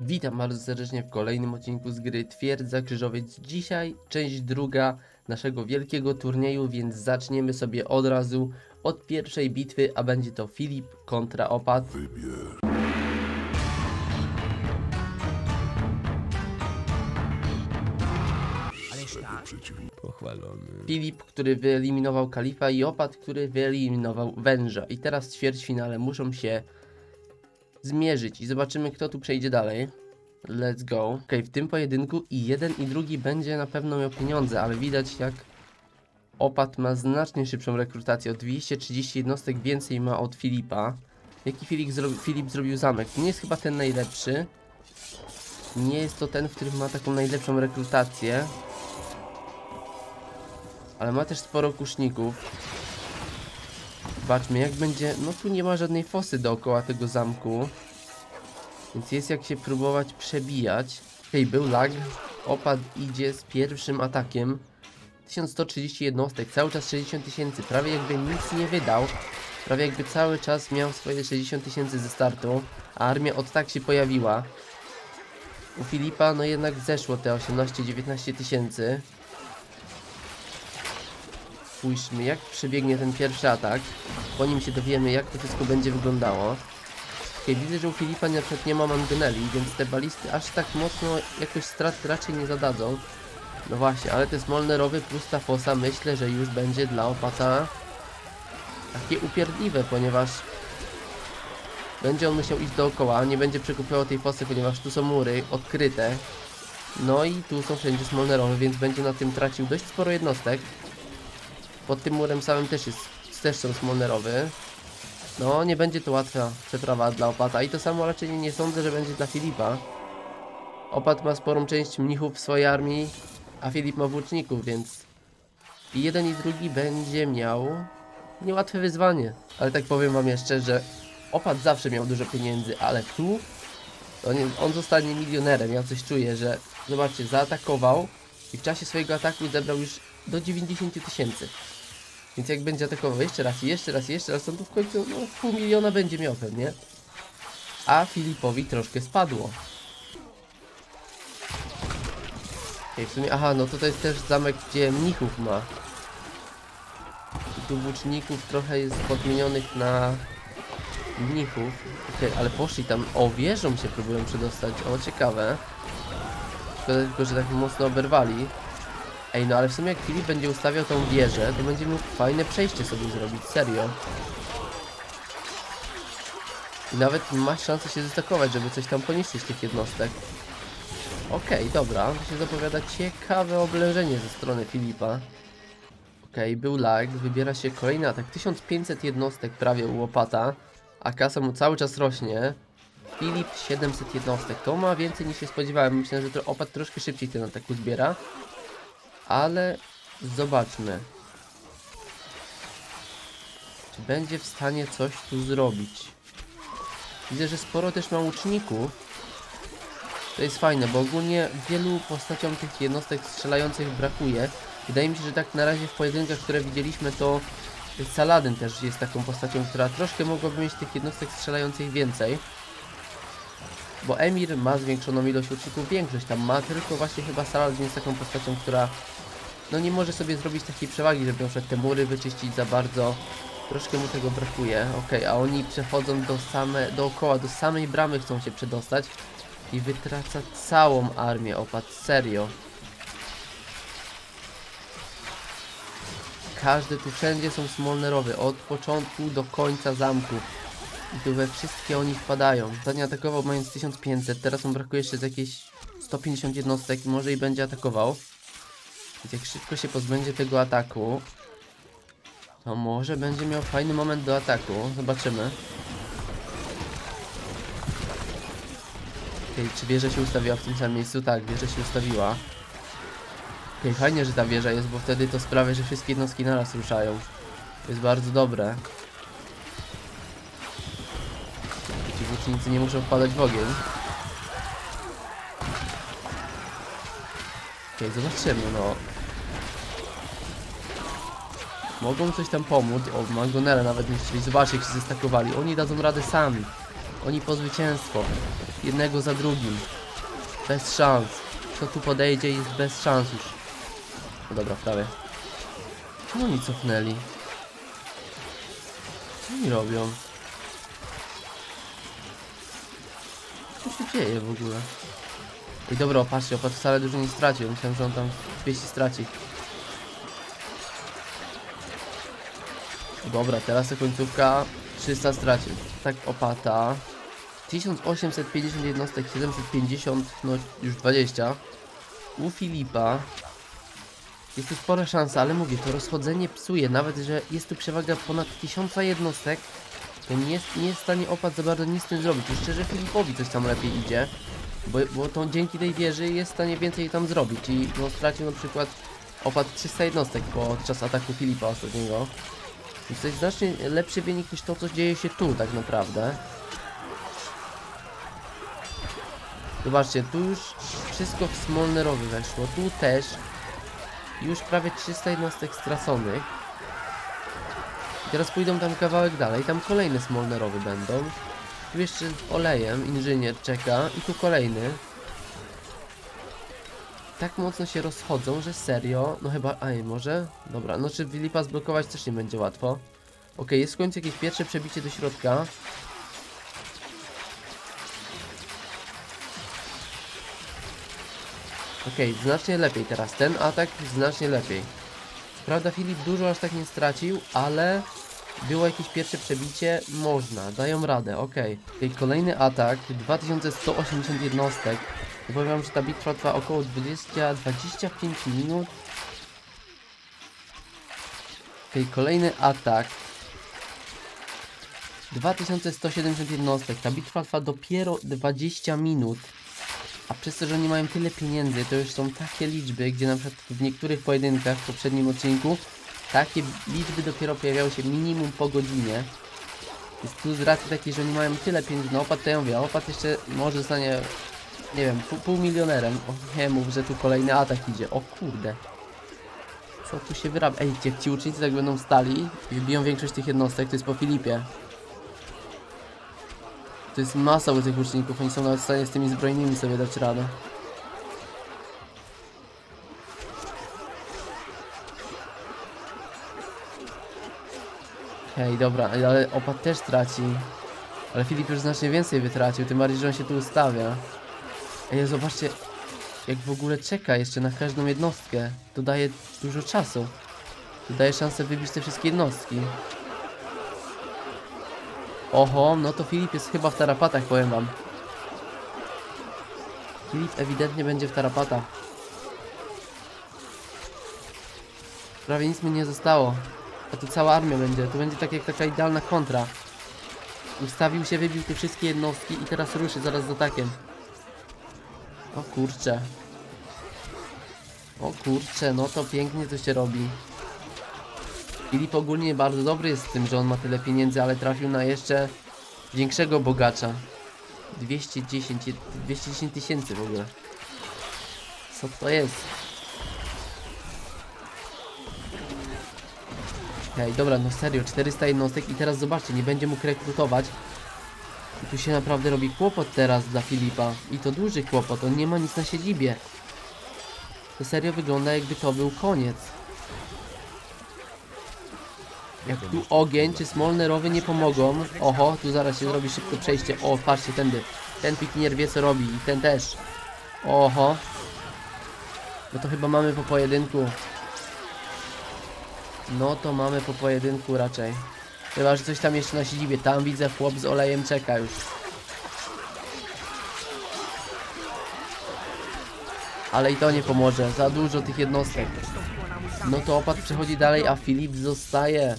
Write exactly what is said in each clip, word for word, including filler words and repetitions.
Witam bardzo serdecznie w kolejnym odcinku z gry Twierdza Krzyżowiec. Dzisiaj część druga naszego wielkiego turnieju, więc zaczniemy sobie od razu od pierwszej bitwy, a będzie to Filip kontra Opat. Wybierz. Przeciwnik Pochwalony. Filip, który wyeliminował Kalifa, i Opat, który wyeliminował Węża. I teraz w ćwierćfinale muszą się zmierzyć i zobaczymy, kto tu przejdzie dalej. Let's go. Ok, w tym pojedynku i jeden i drugi będzie na pewno miał pieniądze, ale widać jak Opat ma znacznie szybszą rekrutację. O dwieście trzydzieści jednostek więcej ma od Filipa. Jaki Filip, zro Filip zrobił zamek? To nie jest chyba ten najlepszy. Nie jest to ten, w którym ma taką najlepszą rekrutację. Ale ma też sporo kuszników. Zobaczmy jak będzie. No tu nie ma żadnej fosy dookoła tego zamku, więc jest jak się próbować przebijać. Hej, był lag. Opat idzie z pierwszym atakiem. tysiąc sto trzydzieści jednostek, cały czas sześćdziesiąt tysięcy. Prawie jakby nic nie wydał. Prawie jakby cały czas miał swoje sześćdziesiąt tysięcy ze startu. A armia od tak się pojawiła. U Filipa no jednak zeszło te osiemnaście dziewiętnaście tysięcy. Spójrzmy jak przebiegnie ten pierwszy atak. Po nim się dowiemy jak to wszystko będzie wyglądało. Okay, widzę, że u Filipa na przykład nie ma mangoneli, więc te balisty aż tak mocno jakoś strat raczej nie zadadzą. No właśnie, ale te smolnerowy plus ta fosa myślę, że już będzie dla Opata takie upierdliwe, ponieważ będzie on musiał iść dookoła, nie będzie przekupował tej fosy, ponieważ tu są mury odkryte. No i tu są wszędzie smolnerowe, więc będzie na tym tracił dość sporo jednostek. Pod tym murem samym też jest, też są smolnerowy. No, nie będzie to łatwa przeprawa dla Opata i to samo raczej nie sądzę, że będzie dla Filipa. Opat ma sporą część mnichów w swojej armii, a Filip ma włóczników, więc i jeden i drugi będzie miał niełatwe wyzwanie. Ale tak powiem wam jeszcze, że Opat zawsze miał dużo pieniędzy, ale tu on, on zostanie milionerem. Ja coś czuję, że zobaczcie, zaatakował i w czasie swojego ataku zebrał już do dziewięćdziesięciu tysięcy. Więc jak będzie atakował jeszcze raz, jeszcze raz, jeszcze raz, to tu w końcu no, pół miliona będzie miał pewnie. A Filipowi troszkę spadło. Okay, w sumie, aha, no to to jest też zamek, gdzie mnichów ma. I tu włóczników trochę jest podmienionych na mnichów. Okej, okay, ale poszli tam, o, wieżą się próbują przedostać, o, ciekawe. Szkoda tylko, że tak mocno oberwali. Ej, no ale w sumie jak Filip będzie ustawiał tą wieżę, to będzie mógł fajne przejście sobie zrobić, serio. I nawet ma szansę się zestakować, żeby coś tam poniszczyć tych jednostek. Okej, okay, dobra, to się zapowiada ciekawe oblężenie ze strony Filipa. Okej, okay, był lag, wybiera się kolejny atak, tysiąc pięćset jednostek prawie u Opata, a kasa mu cały czas rośnie. Filip siedemset jednostek, to ma więcej niż się spodziewałem, myślę, że to Opat troszkę szybciej ten atak uzbiera. Ale zobaczmy, czy będzie w stanie coś tu zrobić. Widzę, że sporo też ma łuczników. To jest fajne, bo ogólnie wielu postaciom tych jednostek strzelających brakuje. Wydaje mi się, że tak na razie w pojedynkach, które widzieliśmy, to Saladin też jest taką postacią, która troszkę mogłaby mieć tych jednostek strzelających więcej. Bo Emir ma zwiększoną ilość łuczników, większość tam ma, tylko właśnie chyba Saladin jest taką postacią, która no nie może sobie zrobić takiej przewagi, żeby na przykład te mury wyczyścić za bardzo. Troszkę mu tego brakuje. Okej, okay, a oni przechodzą do same, dookoła, do samej bramy chcą się przedostać i wytraca całą armię Opat, serio. Każdy tu wszędzie są smolnerowe, od początku do końca zamku. I tu we wszystkie oni wpadają. Ostatnio atakował mając tysiąc pięćset, teraz mu brakuje jeszcze z jakieś sto pięćdziesiąt jednostek, może i będzie atakował. Więc jak szybko się pozbędzie tego ataku, to może będzie miał fajny moment do ataku. Zobaczymy. Okej, okay, czy wieża się ustawiła w tym samym miejscu? Tak, wieża się ustawiła. Okej, okay, fajnie, że ta wieża jest, bo wtedy to sprawia, że wszystkie jednostki naraz ruszają. To jest bardzo dobre. Ci włócznicy nie muszą wpadać w ogień. Okej, okay, zobaczymy, no. Mogą coś tam pomóc. O, Mangonele nawet niszczyli. Zobaczcie, jak się zestakowali. Oni dadzą radę sami. Oni po zwycięstwo. jednego za drugim. Bez szans. Kto tu podejdzie jest bez szans już. No dobra, prawie. Czemu oni cofnęli? Co oni robią? Co się dzieje w ogóle? I dobra, opatrzcie, opat wcale dużo nie stracił. Myślałem, że on tam dwieście straci. Dobra, teraz ta końcówka trzysta stracił. Tak, opata. tysiąc osiemset pięćdziesiąt jednostek, siedemset pięćdziesiąt, no już dwadzieścia. U Filipa jest tu spora szansa, ale mówię, to rozchodzenie psuje. Nawet, że jest tu przewaga ponad tysiąc jednostek, to nie jest, nie jest w stanie opat za bardzo nic z tym zrobić. Już szczerze Filipowi coś tam lepiej idzie, bo, bo to dzięki tej wieży jest w stanie więcej tam zrobić. I no, stracił na przykład opat trzysta jednostek podczas ataku Filipa ostatniego. Więc to jest znacznie lepszy wynik niż to, co dzieje się tu tak naprawdę. Zobaczcie, tu już wszystko w Smolnerowy weszło, tu też już prawie trzysta jednostek straconych. I teraz pójdą tam kawałek dalej, tam kolejne Smolnerowy będą. Tu jeszcze olejem inżynier czeka i tu kolejny. Tak mocno się rozchodzą, że serio, no chyba, aj może? Dobra, no czy Filipa zblokować też nie będzie łatwo. Ok, jest w końcu jakieś pierwsze przebicie do środka. Okej, okay, znacznie lepiej teraz, ten atak znacznie lepiej. Co prawda Filip dużo aż tak nie stracił, ale było jakieś pierwsze przebicie, można, dają radę, okej. Okay. Okay, kolejny atak, dwa tysiące sto osiemdziesiąt jednostek. Powiem, że ta bitwa trwa około dwadzieścia do dwudziestu pięciu minut. Okej, okay, kolejny atak. dwa tysiące sto siedemdziesiąt jednostek, ta bitwa trwa dopiero dwadzieścia minut. A przez to, że nie mają tyle pieniędzy, to już są takie liczby, gdzie na przykład w niektórych pojedynkach w poprzednim odcinku takie liczby dopiero pojawiały się minimum po godzinie. Jest tu z racji takiej, że nie mają tyle pieniędzy na opat, to ja mówię, opat jeszcze może zostanie, nie wiem, pół, pół milionerem. O nie mów, że tu kolejny atak idzie, o kurde. Co tu się wyrabia? Ej, jak ci ucznicy tak będą stali i wybiją większość tych jednostek, to jest po Filipie. To jest masa u tych łuczników, oni są nawet w stanie z tymi zbrojnymi sobie dać radę. Okej, okay, dobra, ale opat też traci. Ale Filip już znacznie więcej wytracił, tym bardziej, że on się tu ustawia. Ej, zobaczcie, jak w ogóle czeka jeszcze na każdą jednostkę. To daje dużo czasu. To daje szansę wybić te wszystkie jednostki. Oho, no to Filip jest chyba w tarapatach, powiem wam. Filip ewidentnie będzie w tarapatach. Prawie nic mi nie zostało. A tu cała armia będzie, tu będzie tak jak taka idealna kontra. Ustawił się, wybił te wszystkie jednostki i teraz ruszy zaraz z atakiem. O kurcze. O kurcze, no to pięknie to się robi. Filip ogólnie bardzo dobry jest w tym, że on ma tyle pieniędzy, ale trafił na jeszcze większego bogacza. dwieście dziesięć tysięcy w ogóle. Co to jest? Okej, okay, dobra, no serio, czterysta jednostek i teraz zobaczcie, nie będzie mógł rekrutować. I tu się naprawdę robi kłopot teraz dla Filipa. I to duży kłopot, on nie ma nic na siedzibie. To serio wygląda, jakby to był koniec. Jak tu ogień czy smolnerowy nie pomogą. Oho, tu zaraz się zrobi szybko przejście. O, patrzcie, tędy. Ten pikinier wie co robi i ten też. Oho. No to chyba mamy po pojedynku. No to mamy po pojedynku raczej. Chyba, że coś tam jeszcze na siedzibie. Tam widzę, chłop z olejem czeka już. Ale i to nie pomoże. Za dużo tych jednostek. No to opat przechodzi dalej, a Filip zostaje.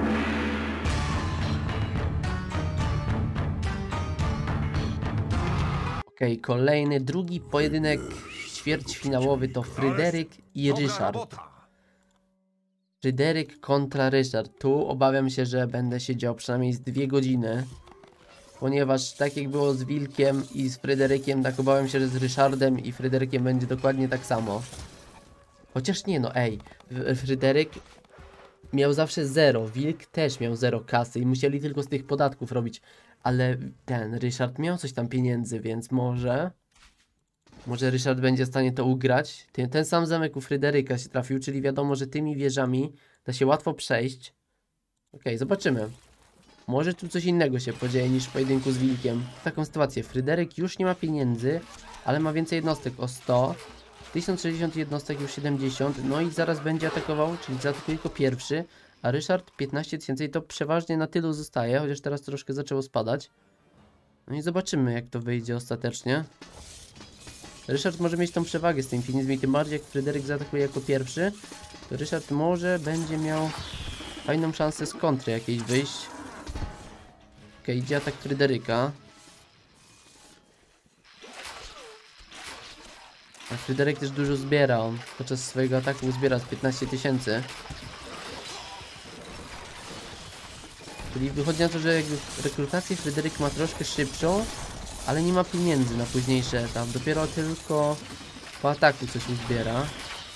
Okej, okay, kolejny, drugi pojedynek ćwierćfinałowy to Fryderyk i Ryszard. Fryderyk kontra Ryszard. Tu obawiam się, że będę siedział przynajmniej z dwie godziny. Ponieważ tak jak było z Wilkiem i z Fryderykiem, tak obawiam się, że z Ryszardem i Fryderykiem będzie dokładnie tak samo. Chociaż nie no, ej, Fryderyk miał zawsze zero, Wilk też miał zero kasy i musieli tylko z tych podatków robić. Ale ten Ryszard miał coś tam pieniędzy, więc może... Może Ryszard będzie w stanie to ugrać. Ten, ten sam zamek u Fryderyka się trafił, czyli wiadomo, że tymi wieżami da się łatwo przejść. Okej, okay, zobaczymy. Może tu coś innego się podzieje niż w pojedynku z Wilkiem. Taką sytuację. Fryderyk już nie ma pieniędzy, ale ma więcej jednostek o sto. tysiąc sześćdziesiąt jednostek już siedemdziesiąt. No i zaraz będzie atakował, czyli zaatakuje tylko pierwszy. A Ryszard piętnaście tysięcy i to przeważnie na tylu zostaje, chociaż teraz troszkę zaczęło spadać. No i zobaczymy, jak to wyjdzie ostatecznie. Ryszard może mieć tą przewagę z tymi pieniędzmi, tym bardziej jak Fryderyk zaatakuje jako pierwszy, to Ryszard może będzie miał fajną szansę z kontry jakiejś wyjść. Ok, idzie atak Fryderyka. A Fryderyk też dużo zbiera, on podczas swojego ataku zbiera piętnaście tysięcy. Czyli wychodzi na to, że jakby rekrutację Fryderyk ma troszkę szybszą, ale nie ma pieniędzy na późniejszy etap. Dopiero tylko po ataku coś uzbiera.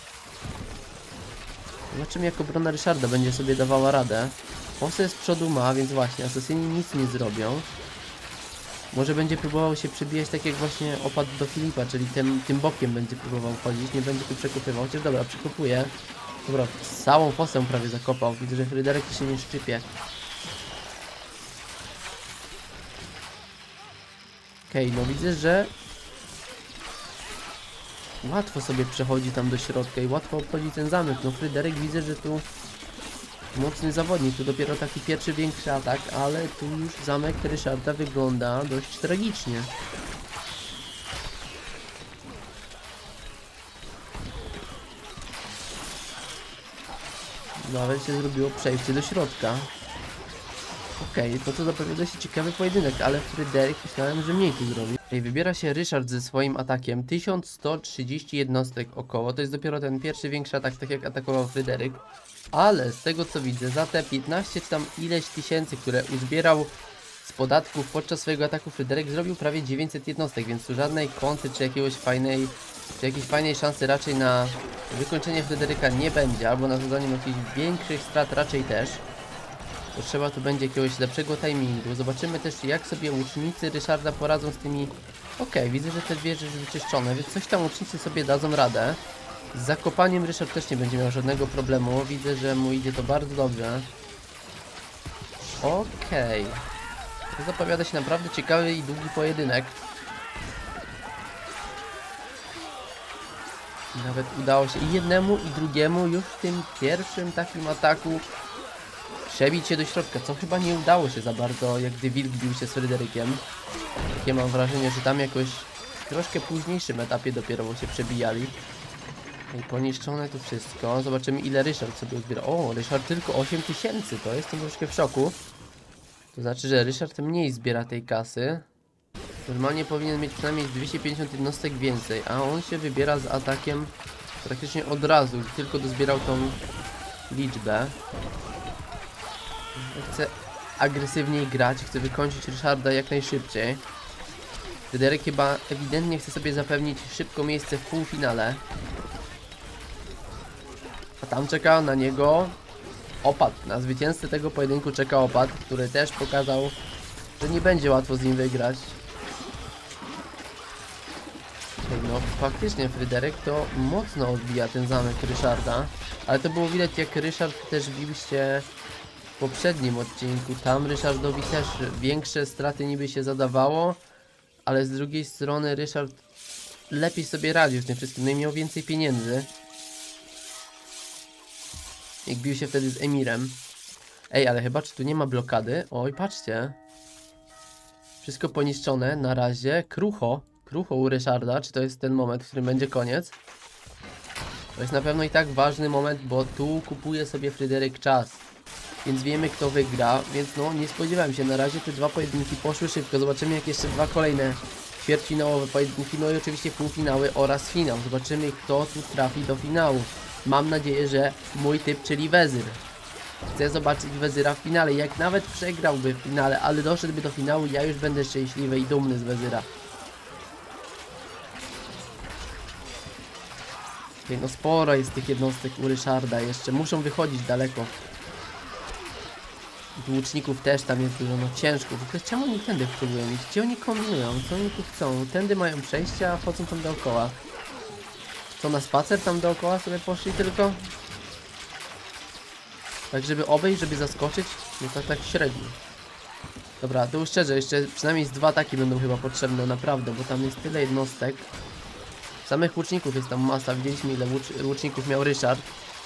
Zobaczymy, jak obrona Ryszarda będzie sobie dawała radę. Fosę z przodu ma, więc właśnie asasyni nic nie zrobią. Może będzie próbował się przebijać tak jak właśnie opadł do Filipa, czyli tym, tym bokiem będzie próbował chodzić. Nie będzie tu przekopywał. Chociaż dobra, przekopuje. Dobra, całą fosę prawie zakopał. Widzę, że Fryderyk się nie szczypie. Okej, okay, no widzę, że łatwo sobie przechodzi tam do środka i łatwo obchodzi ten zamek. No Fryderyk widzę, że tu mocny zawodnik, tu dopiero taki pierwszy większy atak, ale tu już zamek Ryszarda wygląda dość tragicznie. Nawet się zrobiło przejście do środka. Okej, okay, to co zapowiada się ciekawy pojedynek, ale Fryderyk myślałem, że mniej tu zrobi. Ej, wybiera się Ryszard ze swoim atakiem, tysiąc sto trzydzieści jednostek około, to jest dopiero ten pierwszy większy atak, tak jak atakował Fryderyk. Ale z tego co widzę, za te piętnaście czy tam ileś tysięcy, które uzbierał z podatków podczas swojego ataku, Fryderyk zrobił prawie dziewięćset jednostek, więc tu żadnej kąty czy jakiegoś fajnej, czy jakiejś fajnej szansy raczej na wykończenie Fryderyka nie będzie, albo na zadanie jakichś większych strat raczej też. Potrzeba tu będzie jakiegoś lepszego timingu. Zobaczymy też, jak sobie łucznicy Ryszarda poradzą z tymi... Okej, okay, widzę, że te wieże już wyczyszczone, więc coś tam łucznicy sobie dadzą radę. Z zakopaniem Ryszard też nie będzie miał żadnego problemu. Widzę, że mu idzie to bardzo dobrze. Okej. Okay. To zapowiada się naprawdę ciekawy i długi pojedynek. Nawet udało się i jednemu, i drugiemu już w tym pierwszym takim ataku przebić się do środka, co chyba nie udało się za bardzo, jak gdy Wilk bił się z Fryderykiem. Takie mam wrażenie, że tam jakoś w troszkę późniejszym etapie dopiero się przebijali. I poniszczone to wszystko. Zobaczymy, ile Ryszard sobie odbiera. O, Ryszard tylko osiem tysięcy, to jestem troszkę w szoku. To znaczy, że Ryszard mniej zbiera tej kasy. Normalnie powinien mieć przynajmniej dwieście pięćdziesiąt jednostek więcej, a on się wybiera z atakiem praktycznie od razu, tylko dozbierał tą liczbę. Chce agresywniej grać, chce wykończyć Ryszarda jak najszybciej. Fryderyk chyba ewidentnie chce sobie zapewnić szybko miejsce w półfinale. A tam czeka na niego opad. Na zwycięzcę tego pojedynku czeka opad, który też pokazał, że nie będzie łatwo z nim wygrać. No faktycznie Fryderyk to mocno odbija ten zamek Ryszarda. Ale to było widać, jak Ryszard też bił się w poprzednim odcinku. Tam Ryszardowi też większe straty niby się zadawało, ale z drugiej strony Ryszard lepiej sobie radził z tym wszystkim, no i miał więcej pieniędzy. Jak bił się wtedy z Emirem. Ej, ale chyba czy tu nie ma blokady? Oj, patrzcie. Wszystko poniszczone na razie. Krucho. Krucho u Ryszarda. Czy to jest ten moment, w którym będzie koniec? To jest na pewno i tak ważny moment, bo tu kupuje sobie Fryderyk czas. Więc wiemy, kto wygra. Więc no, nie spodziewałem się. Na razie te dwa pojedynki poszły szybko. Zobaczymy, jak jeszcze dwa kolejne ćwierćfinałowe pojedynki. No i oczywiście półfinały oraz finał. Zobaczymy, kto tu trafi do finału. Mam nadzieję, że mój typ, czyli Wezyr. Chcę zobaczyć Wezyra w finale. Jak nawet przegrałby w finale, ale doszedłby do finału, ja już będę szczęśliwy i dumny z Wezyra. Okay, no sporo jest tych jednostek u Ryszarda jeszcze. Muszą wychodzić daleko. Łuczników też tam jest dużo, no ciężko. W ogóle czemu oni tędy próbują iść? Gdzie oni kombinują? Co oni tu chcą? Tędy mają przejście, a chodzą tam dookoła. Co, na spacer tam dookoła sobie poszli tylko? Tak, żeby obejść, żeby zaskoczyć? No tak, tak średnio. Dobra, to już szczerze, jeszcze przynajmniej z dwa ataki będą chyba potrzebne, naprawdę, bo tam jest tyle jednostek. Samych łuczników jest tam masa, widzieliśmy ile łucz łuczników miał Ryszard.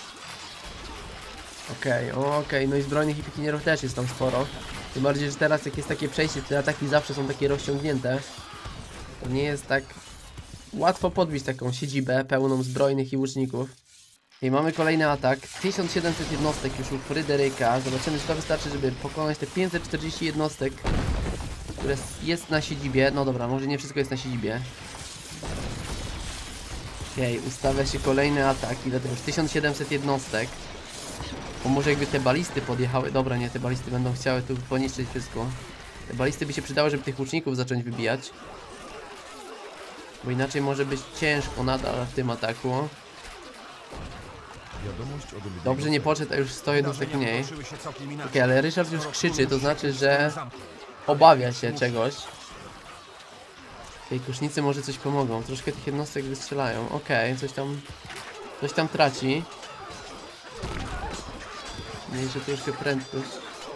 Okej, okay, okej, okay. No i zbrojnych i pikinierów też jest tam sporo. Tym bardziej, że teraz jak jest takie przejście, te ataki zawsze są takie rozciągnięte. To nie jest tak łatwo podbić taką siedzibę pełną zbrojnych i łuczników. I mamy kolejny atak. tysiąc siedemset jednostek już u Fryderyka. Zobaczymy, czy to wystarczy, żeby pokonać te pięćset czterdzieści jednostek, które jest na siedzibie. No dobra, może nie wszystko jest na siedzibie. Okej, okay, ustawia się kolejny atak. Ile to już? tysiąc siedemset jednostek. Bo może jakby te balisty podjechały. Dobra, nie, te balisty będą chciały tu poniszczyć wszystko. Te balisty by się przydały, żeby tych łuczników zacząć wybijać. Bo inaczej może być ciężko nadal w tym ataku. Dobrze nie poszedł, a już sto jednostek mniej. Okej, okay, ale Ryszard już krzyczy, to znaczy, że obawia się czegoś. Tej kusznicy może coś pomogą. Troszkę tych jednostek wystrzelają. Okej, okay, coś tam coś tam traci. Mniejsze troszkę prędkość.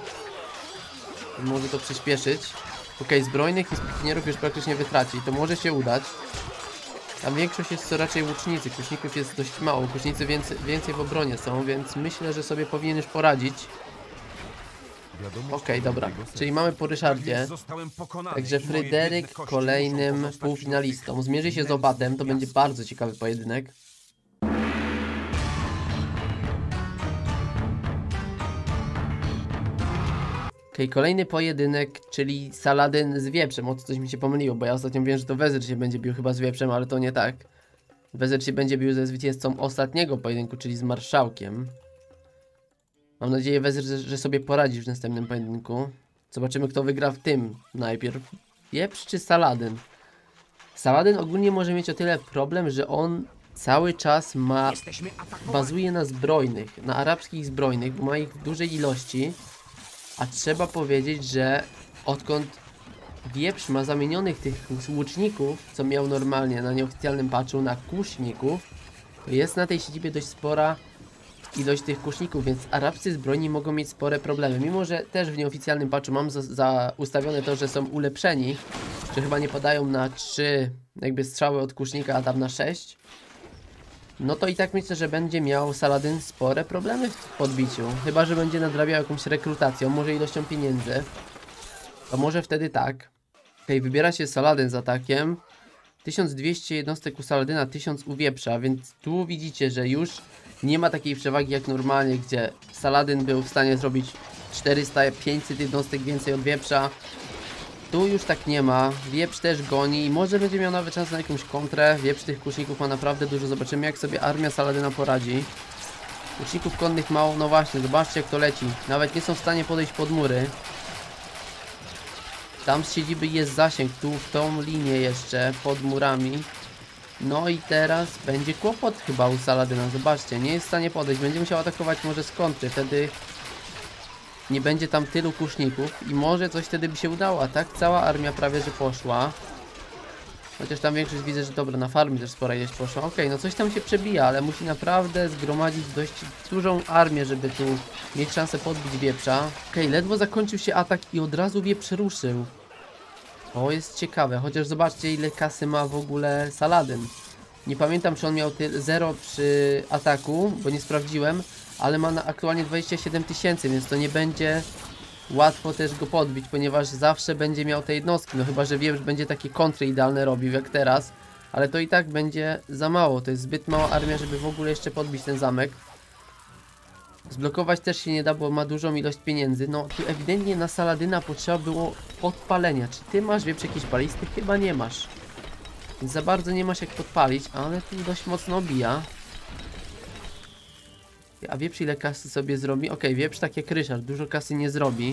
Może to przyspieszyć. Okej, okay, zbrojnych i spikinierów już praktycznie wytraci. To może się udać. Tam większość jest to raczej łucznicy. Kuszników jest dość mało. Kusznicy więcej, więcej w obronie są, więc myślę, że sobie powinien już poradzić. Okej, okay, dobra. Czyli mamy po Ryszardzie. Także Fryderyk kolejnym półfinalistą. Zmierzy się z Obatem. To będzie bardzo ciekawy pojedynek. Okay, kolejny pojedynek, czyli Saladyn z Wieprzem. O to coś mi się pomyliło, bo ja ostatnio wiem, że to Wezyr się będzie bił chyba z Wieprzem, ale to nie tak. Wezyr się będzie bił ze zwycięzcą ostatniego pojedynku, czyli z Marszałkiem. Mam nadzieję, Wezyr, że sobie poradzi w następnym pojedynku. Zobaczymy, kto wygra w tym najpierw. Wieprz czy Saladyn? Saladyn ogólnie może mieć o tyle problem, że on cały czas ma... bazuje na zbrojnych, na arabskich zbrojnych, bo ma ich w dużej ilości. A trzeba powiedzieć, że odkąd Wieprz ma zamienionych tych łuczników, co miał normalnie na nieoficjalnym patchu, na kuszników, to jest na tej siedzibie dość spora ilość tych kuszników, więc arabscy zbrojni mogą mieć spore problemy. Mimo że też w nieoficjalnym patchu mam za, za ustawione to, że są ulepszeni, że chyba nie padają na trzy jakby strzały od kusznika, a tam na sześć. No to i tak myślę, że będzie miał Saladyn spore problemy w podbiciu. Chyba że będzie nadrabiał jakąś rekrutacją, może ilością pieniędzy. To może wtedy tak. Okej, okay, wybiera się Saladyn z atakiem. tysiąc dwieście jednostek u Saladyna, tysiąc u Wieprza, więc tu widzicie, że już nie ma takiej przewagi jak normalnie, gdzie Saladyn był w stanie zrobić czterysta pięćset jednostek więcej od Wieprza. Tu już tak nie ma. Wieprz też goni i może będzie miał nawet szansę na jakąś kontrę. Wieprz tych kuszników ma naprawdę dużo. Zobaczymy, jak sobie armia Saladyna poradzi. Kuszników konnych mało. No właśnie, zobaczcie, jak to leci. Nawet nie są w stanie podejść pod mury. Tam z siedziby jest zasięg. Tu w tą linię jeszcze pod murami. No i teraz będzie kłopot chyba u Saladyna. Zobaczcie, nie jest w stanie podejść. Będzie musiał atakować może z kontry. Wtedy nie będzie tam tylu kuszników i może coś wtedy by się udało, a tak cała armia prawie że poszła. Chociaż tam większość widzę, że dobra, na farmie też spora ileś poszła. Okej, okay, no coś tam się przebija, ale musi naprawdę zgromadzić dość dużą armię, żeby tu mieć szansę podbić Wieprza. Okej, okay, ledwo zakończył się atak i od razu Wieprz ruszył. To jest ciekawe, chociaż zobaczcie, ile kasy ma w ogóle Saladyn. Nie pamiętam, czy on miał zero przy ataku, bo nie sprawdziłem. Ale ma na aktualnie dwadzieścia siedem tysięcy, więc to nie będzie łatwo też go podbić, ponieważ zawsze będzie miał te jednostki. No chyba że wiem, że będzie takie kontry idealne robił jak teraz. Ale to i tak będzie za mało. To jest zbyt mała armia, żeby w ogóle jeszcze podbić ten zamek. Zblokować też się nie da, bo ma dużą ilość pieniędzy. No tu ewidentnie na Saladyna potrzeba było podpalenia. Czy ty masz, Wieprz, jakieś balisty? Chyba nie masz. Więc za bardzo nie masz jak podpalić, ale tu dość mocno obija. A Wieprz ile kasy sobie zrobi? Okej, okay, Wieprz tak jak Ryszard, dużo kasy nie zrobi.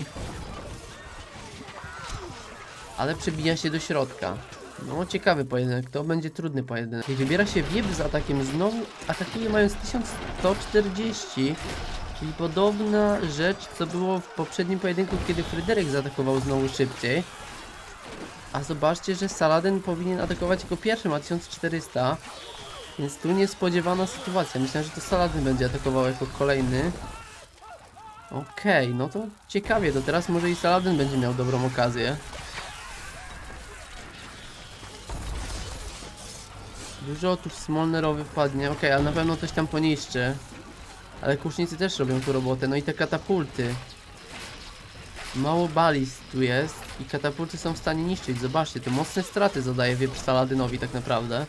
Ale przebija się do środka. No ciekawy pojedynek, to będzie trudny pojedynek. I wybiera się Wieprz z atakiem, znowu atakuje mając tysiąc sto czterdzieści. Czyli podobna rzecz, co było w poprzednim pojedynku, kiedy Fryderyk zaatakował znowu szybciej. A zobaczcie, że Saladin powinien atakować jako pierwszy, ma tysiąc czterysta. Więc tu niespodziewana sytuacja. Myślałem, że to Saladin będzie atakował jako kolejny. Okej, okay, no to ciekawie, to teraz może i Saladin będzie miał dobrą okazję. Dużo tu Smolnerowy wpadnie, okej, okay, ale na pewno coś tam poniszczy. Ale kusznicy też robią tu robotę, no i te katapulty. Mało balist tu jest i katapulty są w stanie niszczyć, zobaczcie, to mocne straty zadaje wieprz Saladynowi tak naprawdę.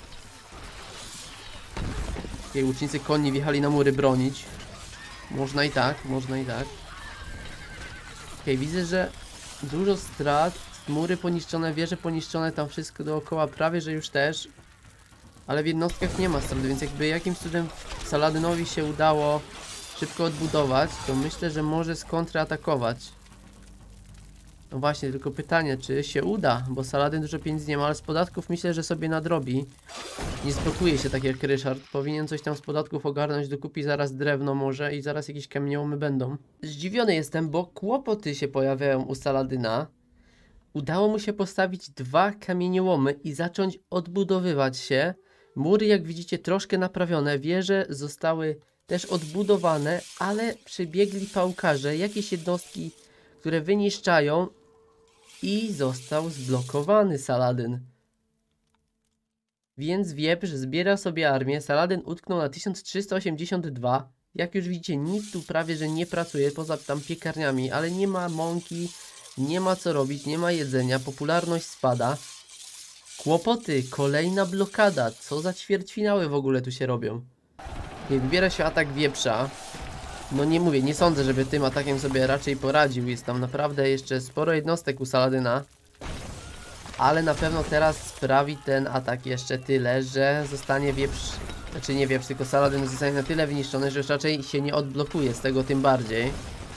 Okej, okay, łucznicy konni wjechali na mury bronić. Można i tak, można i tak. Okej, okay, widzę, że dużo strat, mury poniszczone, wieże poniszczone, tam wszystko dookoła, prawie że już też. Ale w jednostkach nie ma strat, więc jakby jakimś cudem Saladynowi się udało szybko odbudować, to myślę, że może skontratakować. No właśnie, tylko pytanie, czy się uda, bo Saladin dużo pieniędzy nie ma, ale z podatków myślę, że sobie nadrobi. Nie zblokuje się tak jak Ryszard, powinien coś tam z podatków ogarnąć, dokupi zaraz drewno może i zaraz jakieś kamieniołomy będą. Zdziwiony jestem, bo kłopoty się pojawiają u Saladyna. Udało mu się postawić dwa kamieniołomy i zacząć odbudowywać się. Mury, jak widzicie, troszkę naprawione, wieże zostały też odbudowane, ale przybiegli pałkarze, jakieś jednostki, które wyniszczają i został zblokowany Saladin. Więc wieprz zbiera sobie armię, Saladin utknął na tysiąc trzysta osiemdziesiąt dwa. Jak już widzicie, nic tu prawie że nie pracuje, poza tam piekarniami, ale nie ma mąki, nie ma co robić, nie ma jedzenia, popularność spada. Kłopoty, kolejna blokada, co za ćwierćfinały w ogóle tu się robią. Nie wybiera się atak wieprza. No nie mówię, nie sądzę, żeby tym atakiem sobie raczej poradził. Jest tam naprawdę jeszcze sporo jednostek u Saladyna. Ale na pewno teraz sprawi ten atak jeszcze tyle, że zostanie wieprz... Znaczy nie wieprz, tylko Saladin zostanie na tyle wyniszczony, że już raczej się nie odblokuje, z tego tym bardziej.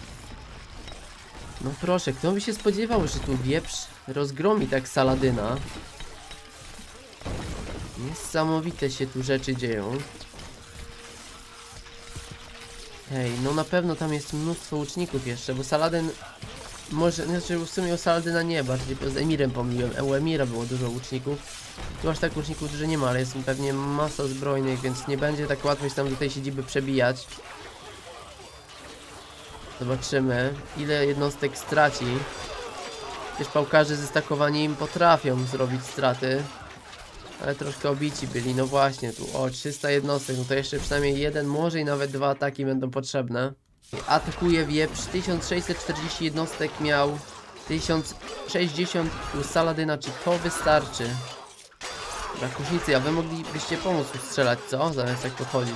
No proszę, kto by się spodziewał, że tu wieprz rozgromi tak Saladyna. Niesamowite się tu rzeczy dzieją. Hej, no na pewno tam jest mnóstwo łuczników jeszcze, bo Saladin... Może, znaczy w sumie u Saladyna nie, bardziej z Emirem pomyliłem. U Emira było dużo łuczników. Tu aż tak łuczników dużo nie ma, ale jest pewnie masa zbrojnych, więc nie będzie tak łatwo się tam do tej siedziby przebijać. Zobaczymy, ile jednostek straci. Przecież pałkarze zestakowani im potrafią zrobić straty. Ale troszkę obici byli, no właśnie, tu o trzysta jednostek, no to jeszcze przynajmniej jeden, może i nawet dwa ataki będą potrzebne. Atakuje wieprz, tysiąc sześćset czterdzieści jednostek miał, tysiąc sześćdziesiąt u Saladyna, czy to wystarczy? Dobra, kusznicy, a wy moglibyście pomóc strzelać, co? Zamiast tak podchodzić.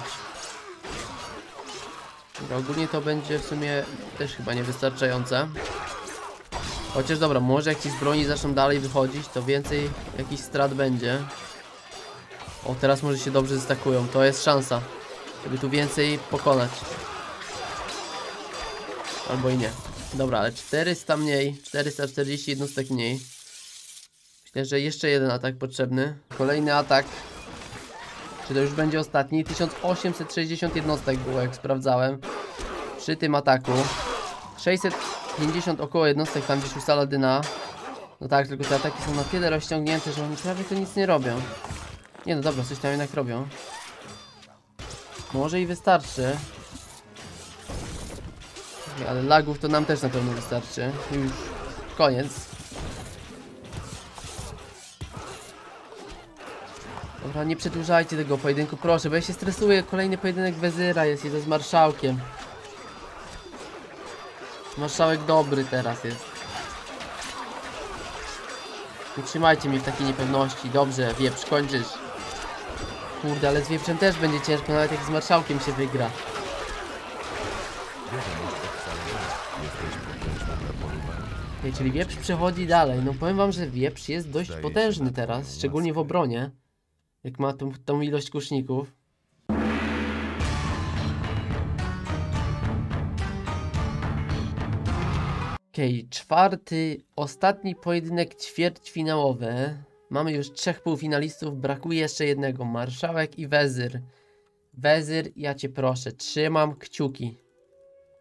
Dobra, ogólnie to będzie w sumie też chyba niewystarczające. Chociaż dobra, może jak ci z broni zaczną dalej wychodzić, to więcej jakichś strat będzie. O, teraz może się dobrze zestakują, to jest szansa, żeby tu więcej pokonać. Albo i nie. Dobra, ale czterysta mniej, czterysta czterdzieści jednostek mniej. Myślę, że jeszcze jeden atak potrzebny. Kolejny atak. Czy to już będzie ostatni? tysiąc osiemset sześćdziesiąt jednostek było, jak sprawdzałem. Przy tym ataku. sześćset pięćdziesiąt około jednostek tam gdzieś u Saladyna. No tak, tylko te ataki są na tyle rozciągnięte, że oni prawie to nic nie robią. Nie no dobra, coś tam jednak robią. Może i wystarczy. Ale lagów to nam też na pewno wystarczy. Już koniec. Dobra, nie przedłużajcie tego pojedynku, proszę, bo ja się stresuję. Kolejny pojedynek Wezyra jest i to z marszałkiem. Marszałek dobry teraz jest. Nie trzymajcie mnie w takiej niepewności. Dobrze, wieprz, kończysz. Kurde, ale z wieprzem też będzie ciężko, nawet jak z marszałkiem się wygra. Okay, czyli wieprz przechodzi dalej. No powiem wam, że wieprz jest dość potężny teraz, szczególnie w obronie. Jak ma tą, tą ilość kuszników. Okej, okay, czwarty, ostatni pojedynek ćwierćfinałowy. Mamy już trzech półfinalistów, brakuje jeszcze jednego. Marszałek i Wezyr. Wezyr, ja cię proszę, trzymam kciuki.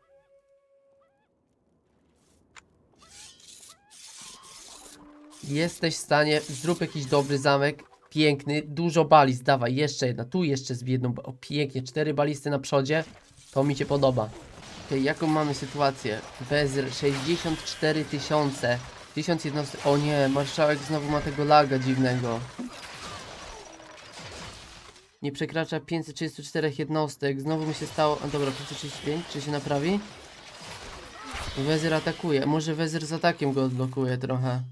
Jesteś w stanie, zrób jakiś dobry zamek. Piękny, dużo balist, dawaj, jeszcze jedna, tu jeszcze z jedną, o pięknie, cztery balisty na przodzie. To mi się podoba. Okay, jaką mamy sytuację? Wezir sześćdziesiąt cztery tysiące. tysiąc jednostek. O nie, marszałek znowu ma tego laga dziwnego. Nie przekracza pięćset trzydzieści cztery jednostek. Znowu mi się stało. A dobra, pięćset trzydzieści pięć. Czy się naprawi? Wezir atakuje. Może wezir z atakiem go odblokuje trochę.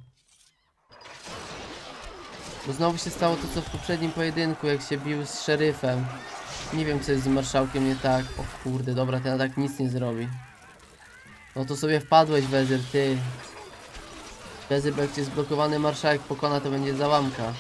Bo znowu się stało to co w poprzednim pojedynku, jak się bił z szeryfem. Nie wiem co jest z marszałkiem nie tak. O kurde, dobra, ten atak nic nie zrobi. No to sobie wpadłeś, wezir, ty. Wezir, bo jak cię zblokowany marszałek pokona, to będzie załamka.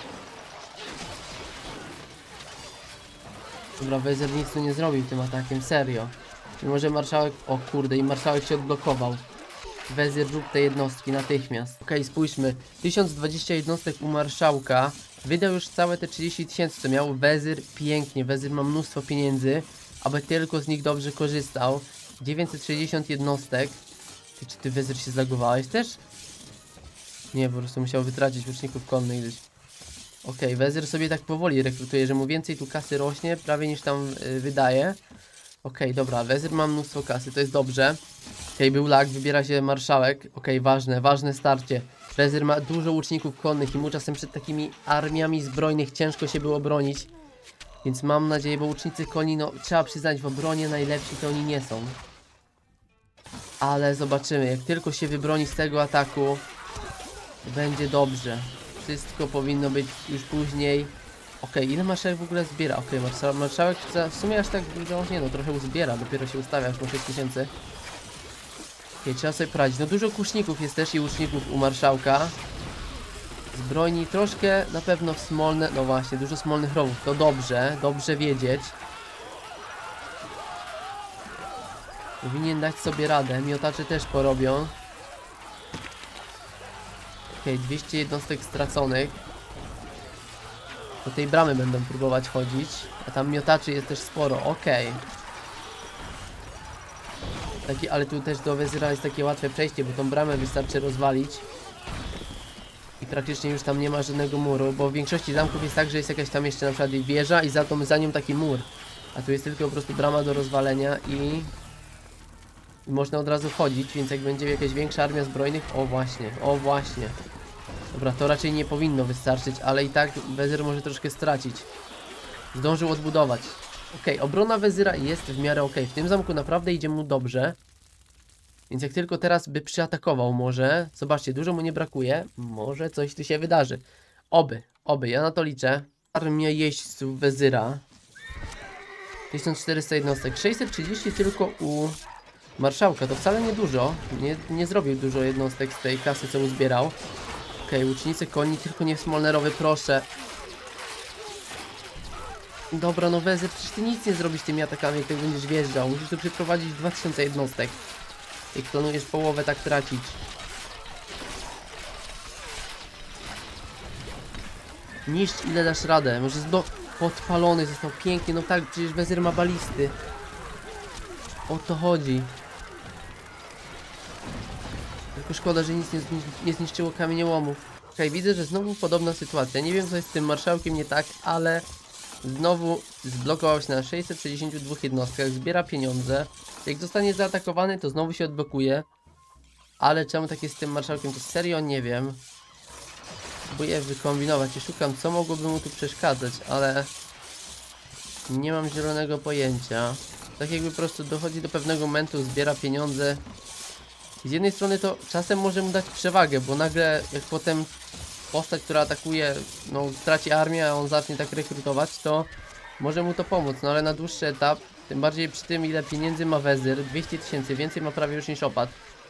Dobra, wezir nic tu nie zrobił tym atakiem, serio. Mimo że marszałek... O kurde, i marszałek się odblokował. Wezir, rób te jednostki natychmiast. Okej, okay, spójrzmy. tysiąc dwadzieścia jednostek u marszałka. Wydał już całe te trzydzieści tysięcy, co miał. Wezir, pięknie. Wezir ma mnóstwo pieniędzy, aby tylko z nich dobrze korzystał. dziewięćset sześćdziesiąt jednostek. Ty, czy ty, wezir, się zlagowałeś też? Nie, po prostu musiał wytracić łuczników konnych gdzieś. Okej, okay, wezir sobie tak powoli rekrutuje, że mu więcej tu kasy rośnie, prawie niż tam yy, wydaje. Okej, okay, dobra, wezir ma mnóstwo kasy, to jest dobrze. Okej, okay, był lag, wybiera się marszałek. Okej, okay, ważne, ważne starcie. Wezir ma dużo łuczników konnych i mu czasem przed takimi armiami zbrojnych ciężko się było bronić. Więc mam nadzieję, bo łucznicy koni, no trzeba przyznać, w obronie najlepsi to oni nie są. Ale zobaczymy, jak tylko się wybroni z tego ataku, będzie dobrze. Wszystko powinno być już później. Okej, okay, ile marszałek w ogóle zbiera? Okej, okay, marszałek, marszałek w sumie aż tak dużo, nie no, trochę uzbiera, dopiero się ustawia, aż ma sześć tysięcy. Okej, okay, trzeba sobie poradzić. No dużo kuszników jest też i łuczników u marszałka. Zbrojni troszkę na pewno w smolne, no właśnie, dużo smolnych rowów, to dobrze, dobrze wiedzieć. Powinien dać sobie radę, miotacze też porobią. Okej, okay, dwieście jednostek straconych. Do tej bramy będą próbować chodzić, a tam miotaczy jest też sporo, okej. Okay. Taki, ale tu też do wezyra jest takie łatwe przejście, bo tą bramę wystarczy rozwalić. I praktycznie już tam nie ma żadnego muru, bo w większości zamków jest tak, że jest jakaś tam jeszcze na przykład wieża i za, tą, za nią taki mur. A tu jest tylko po prostu brama do rozwalenia i... I można od razu chodzić, więc jak będzie jakaś większa armia zbrojnych... O właśnie, o właśnie. Dobra, to raczej nie powinno wystarczyć, ale i tak wezir może troszkę stracić. Zdążył odbudować. Okej, okay, obrona wezyra jest w miarę okej. Okay. W tym zamku naprawdę idzie mu dobrze. Więc jak tylko teraz by przyatakował może... Zobaczcie, dużo mu nie brakuje. Może coś tu się wydarzy. Oby, oby, ja na to liczę. Armia jeźdźców wezyra. tysiąc czterysta jednostek. sześćset trzydzieści tylko u marszałka. To wcale nie dużo. Nie, nie zrobił dużo jednostek z tej kasy, co uzbierał. Okej, okay, łucznicy koni, tylko nie smolnerowy, proszę. Dobra, no wezir, przecież ty nic nie zrobisz tymi atakami, jak tak będziesz wjeżdżał. Musisz tu przyprowadzić dwa tysiące jednostek. Jak planujesz połowę tak tracić. Niszcz ile dasz radę. Może zdo... podpalony został pięknie, no tak, przecież wezir ma balisty. O to chodzi. Tylko szkoda, że nic nie, nie zniszczyło kamieniołomów. Okej, okay, widzę, że znowu podobna sytuacja. Nie wiem, co jest z tym marszałkiem nie tak, ale znowu zblokował się na sześćset sześćdziesięciu dwóch jednostkach, zbiera pieniądze. Jak zostanie zaatakowany, to znowu się odblokuje. Ale czemu tak jest z tym marszałkiem, to serio nie wiem. Próbuję wykombinować i szukam, co mogłoby mu tu przeszkadzać, ale nie mam zielonego pojęcia. Tak jakby po prostu dochodzi do pewnego momentu, zbiera pieniądze. I z jednej strony to czasem może mu dać przewagę, bo nagle jak potem postać, która atakuje, no straci armię, a on zacznie tak rekrutować, to może mu to pomóc, no ale na dłuższy etap, tym bardziej przy tym ile pieniędzy ma wezyr, dwieście tysięcy, więcej ma prawie już niż opad.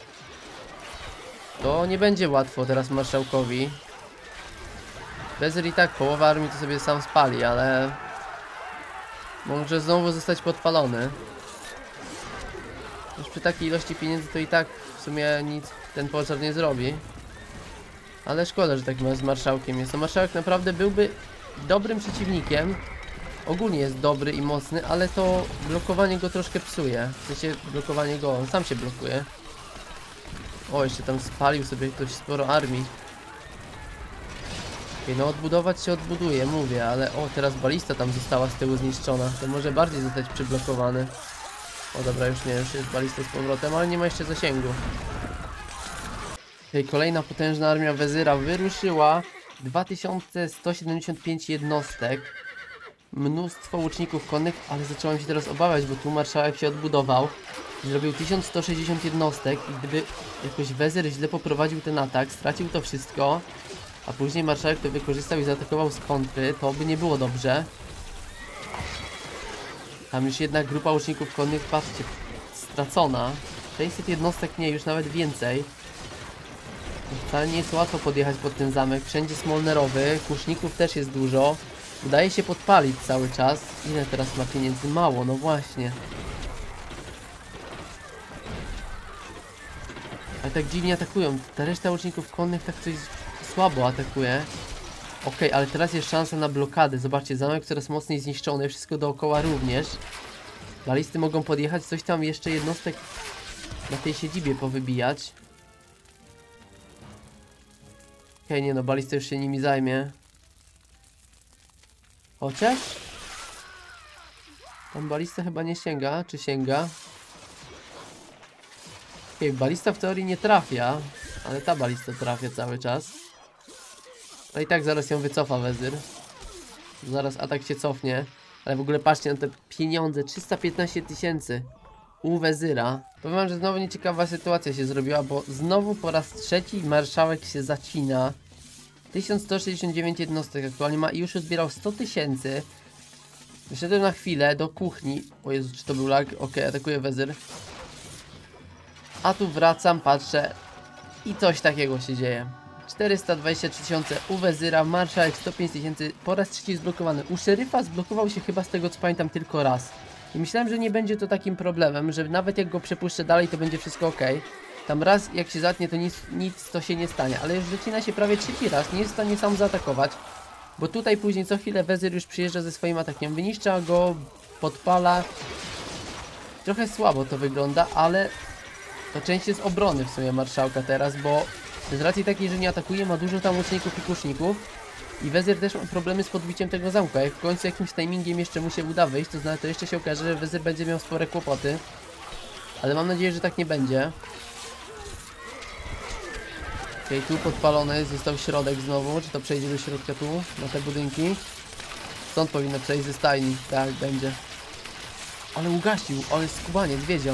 To nie będzie łatwo teraz marszałkowi. Wezyr i tak połowa armii to sobie sam spali, ale może znowu zostać podpalony. Już przy takiej ilości pieniędzy to i tak w sumie nic ten pożar nie zrobi. Ale szkoda, że tak ma z marszałkiem jest. To marszałek naprawdę byłby dobrym przeciwnikiem. Ogólnie jest dobry i mocny, ale to blokowanie go troszkę psuje. W sensie blokowanie go, on sam się blokuje. O, jeszcze tam spalił sobie ktoś sporo armii. Okay, no odbudować się odbuduje, mówię, ale o, teraz balista tam została z tyłu zniszczona. To może bardziej zostać przyblokowany. O dobra, już nie, już jest balista z powrotem, ale nie ma jeszcze zasięgu. Okay, kolejna potężna armia Wezyra wyruszyła. dwa tysiące sto siedemdziesiąt pięć jednostek. Mnóstwo łuczników konnych, ale zacząłem się teraz obawiać, bo tu marszałek się odbudował. Zrobił tysiąc sto sześćdziesiąt jednostek i gdyby jakoś Wezyr źle poprowadził ten atak, stracił to wszystko, a później marszałek to wykorzystał i zaatakował z kontry, to by nie było dobrze. Tam już jedna grupa łuczników konnych, patrzcie, stracona. sześćset jednostek, nie, już nawet więcej. Wcale nie jest łatwo podjechać pod ten zamek, wszędzie smolnerowy, kuszników też jest dużo. Udaje się podpalić cały czas. Ile teraz ma pieniędzy? Mało, no właśnie. Ale tak dziwnie atakują. Ta reszta łuczników konnych tak coś słabo atakuje. Okej, okay, ale teraz jest szansa na blokadę. Zobaczcie, zamek coraz mocniej zniszczony, wszystko dookoła również. Balisty mogą podjechać, coś tam jeszcze jednostek na tej siedzibie powybijać. Okej, okay, nie no, balista już się nimi zajmie. Chociaż? Tam balista chyba nie sięga, czy sięga? Okej, okay, balista w teorii nie trafia, ale ta balista trafia cały czas. No i tak zaraz ją wycofa Wezyr. Zaraz atak się cofnie. Ale w ogóle patrzcie na te pieniądze, trzysta piętnaście tysięcy u Wezyra. Powiem wam, że znowu nieciekawa sytuacja się zrobiła, bo znowu po raz trzeci marszałek się zacina. tysiąc sto sześćdziesiąt dziewięć jednostek aktualnie ma i już uzbierał sto tysięcy. Wyszedłem na chwilę do kuchni. O Jezu, czy to był lag? Ok, atakuje Wezyr. A tu wracam, patrzę i coś takiego się dzieje. czterysta dwadzieścia trzy tysiące u Wezyra, marszałek sto pięć tysięcy, po raz trzeci zblokowany. U szeryfa zblokował się chyba z tego co pamiętam tylko raz. I myślałem, że nie będzie to takim problemem, że nawet jak go przepuszczę dalej, to będzie wszystko ok. Tam raz jak się zatnie, to nic, nic to się nie stanie, ale już zacina się prawie trzeci raz, nie jest w stanie sam zaatakować. Bo tutaj później co chwilę Wezyr już przyjeżdża ze swoim atakiem, wyniszcza go, podpala. Trochę słabo to wygląda, ale to część jest obrony w sumie marszałka teraz, bo z racji takiej, że nie atakuje, ma dużo tam łuczników i kuszników. I Wezyr też ma problemy z podbiciem tego zamka. Jak w końcu jakimś timingiem jeszcze mu się uda wyjść, to znaczy to jeszcze się okaże, że Wezyr będzie miał spore kłopoty. Ale mam nadzieję, że tak nie będzie. Okej, okay, tu podpalony został środek znowu. Czy to przejdzie do środka tu, na te budynki? Stąd powinno przejść ze stajni. Tak, będzie. Ale ugasił, ale skubaniec wiedział.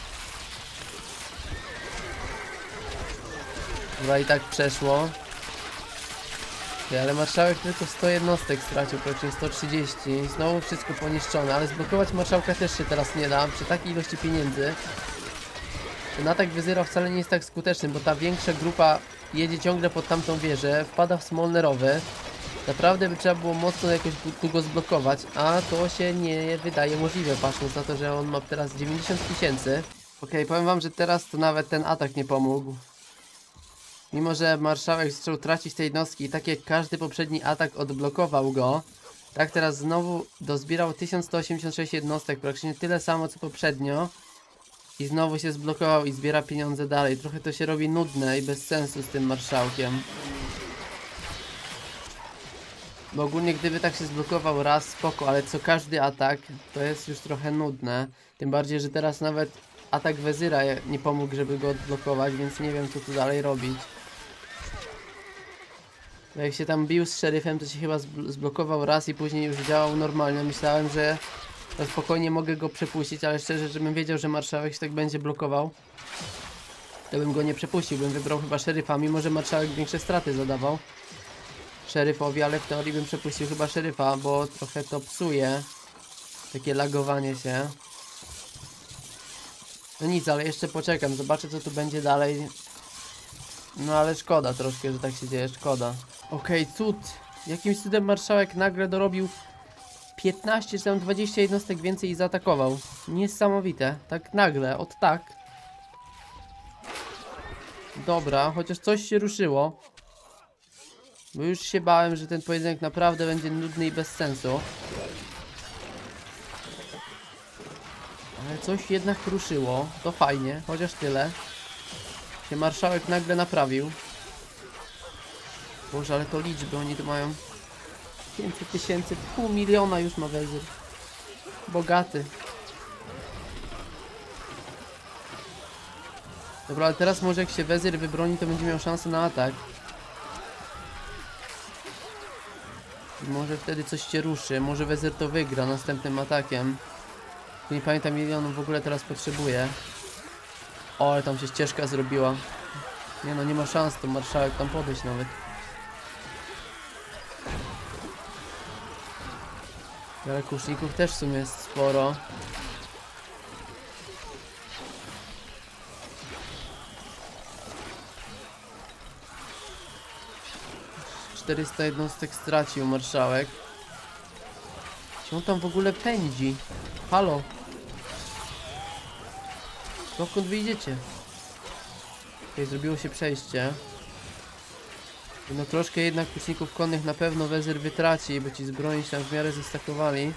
Chyba i tak przeszło. Okay, ale marszałek tylko sto jednostek stracił, praktycznie sto trzydzieści. Znowu wszystko poniszczone, ale zblokować marszałka też się teraz nie da przy takiej ilości pieniędzy. Ten atak Wezyra wcale nie jest tak skuteczny, bo ta większa grupa jedzie ciągle pod tamtą wieżę, wpada w smolnerowy. Naprawdę by trzeba było mocno jakoś tu go zblokować, a to się nie wydaje możliwe, patrząc na to, że on ma teraz dziewięćdziesiąt tysięcy. Okej, powiem wam, że teraz to nawet ten atak nie pomógł. Mimo że marszałek zaczął tracić te jednostki i tak jak każdy poprzedni atak odblokował go, tak teraz znowu dozbierał tysiąc sto osiemdziesiąt sześć jednostek, praktycznie tyle samo co poprzednio. I znowu się zblokował i zbiera pieniądze dalej. Trochę to się robi nudne i bez sensu z tym marszałkiem. Bo ogólnie gdyby tak się zblokował raz, spoko, ale co każdy atak to jest już trochę nudne. Tym bardziej, że teraz nawet atak Wezyra nie pomógł, żeby go odblokować, więc nie wiem co tu dalej robić. Bo jak się tam bił z szeryfem, to się chyba zblokował raz i później już działał normalnie. Myślałem, że to spokojnie mogę go przepuścić, ale szczerze, żebym wiedział, że marszałek się tak będzie blokował, to bym go nie przepuścił, bym wybrał chyba szeryfa, mimo że marszałek większe straty zadawał szeryfowi, ale w teorii bym przepuścił chyba szeryfa, bo trochę to psuje takie lagowanie się. No nic, ale jeszcze poczekam, zobaczę co tu będzie dalej. No ale szkoda troszkę, że tak się dzieje, szkoda. Okej, okay, cud. Jakimś cudem marszałek nagle dorobił piętnaście czy tam dwadzieścia jednostek więcej i zaatakował. Niesamowite, tak nagle, od tak. Dobra, chociaż coś się ruszyło. Bo już się bałem, że ten pojedynek naprawdę będzie nudny i bez sensu. Ale coś jednak ruszyło, to fajnie, chociaż tyle. Się marszałek nagle naprawił. Boże, ale to liczby, oni tu mają pięćset tysięcy, pół miliona już ma wezyr. Bogaty. Dobra, ale teraz może jak się wezyr wybroni, to będzie miał szansę na atak. I może wtedy coś się ruszy, może wezyr to wygra następnym atakiem. Nie pamiętam ile on w ogóle teraz potrzebuje. O, ale tam się ścieżka zrobiła. Nie no, nie ma szans to marszałek tam podejść nawet. Ale kuszników też w sumie jest sporo. czterysta jednostek stracił marszałek. Gdzie on tam w ogóle pędzi? Halo? Dokąd wyjdziecie? Okej, zrobiło się przejście. No troszkę jednak kuszników konnych na pewno wezyr wytraci, bo ci zbrojni się tam w miarę zestakowali.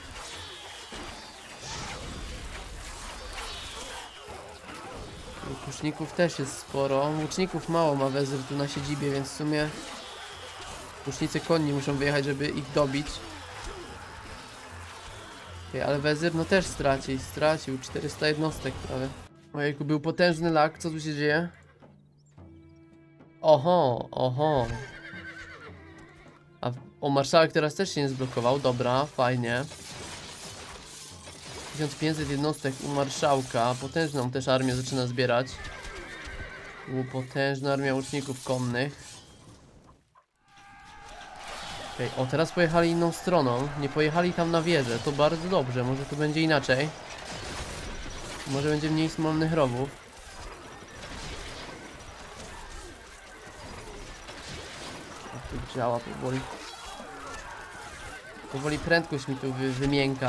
Kuszników też jest sporo. Łuczników mało ma wezyr tu na siedzibie, więc w sumie łucznicy konni muszą wyjechać, żeby ich dobić. Okay, ale wezyr no też straci, stracił czterysta jednostek prawie. Ojejku, był potężny lag, co tu się dzieje? Oho, oho. A o, marszałek teraz też się nie zblokował, dobra, fajnie. tysiąc pięćset jednostek u marszałka, potężną też armię zaczyna zbierać. U, potężna armia łuczników konnych. Okay, o, teraz pojechali inną stroną, nie pojechali tam na wieżę, to bardzo dobrze, może to będzie inaczej. Może będzie mniej smolnych rowów. Jak to działa powoli. Powoli prędkość mi tu wy wymięka.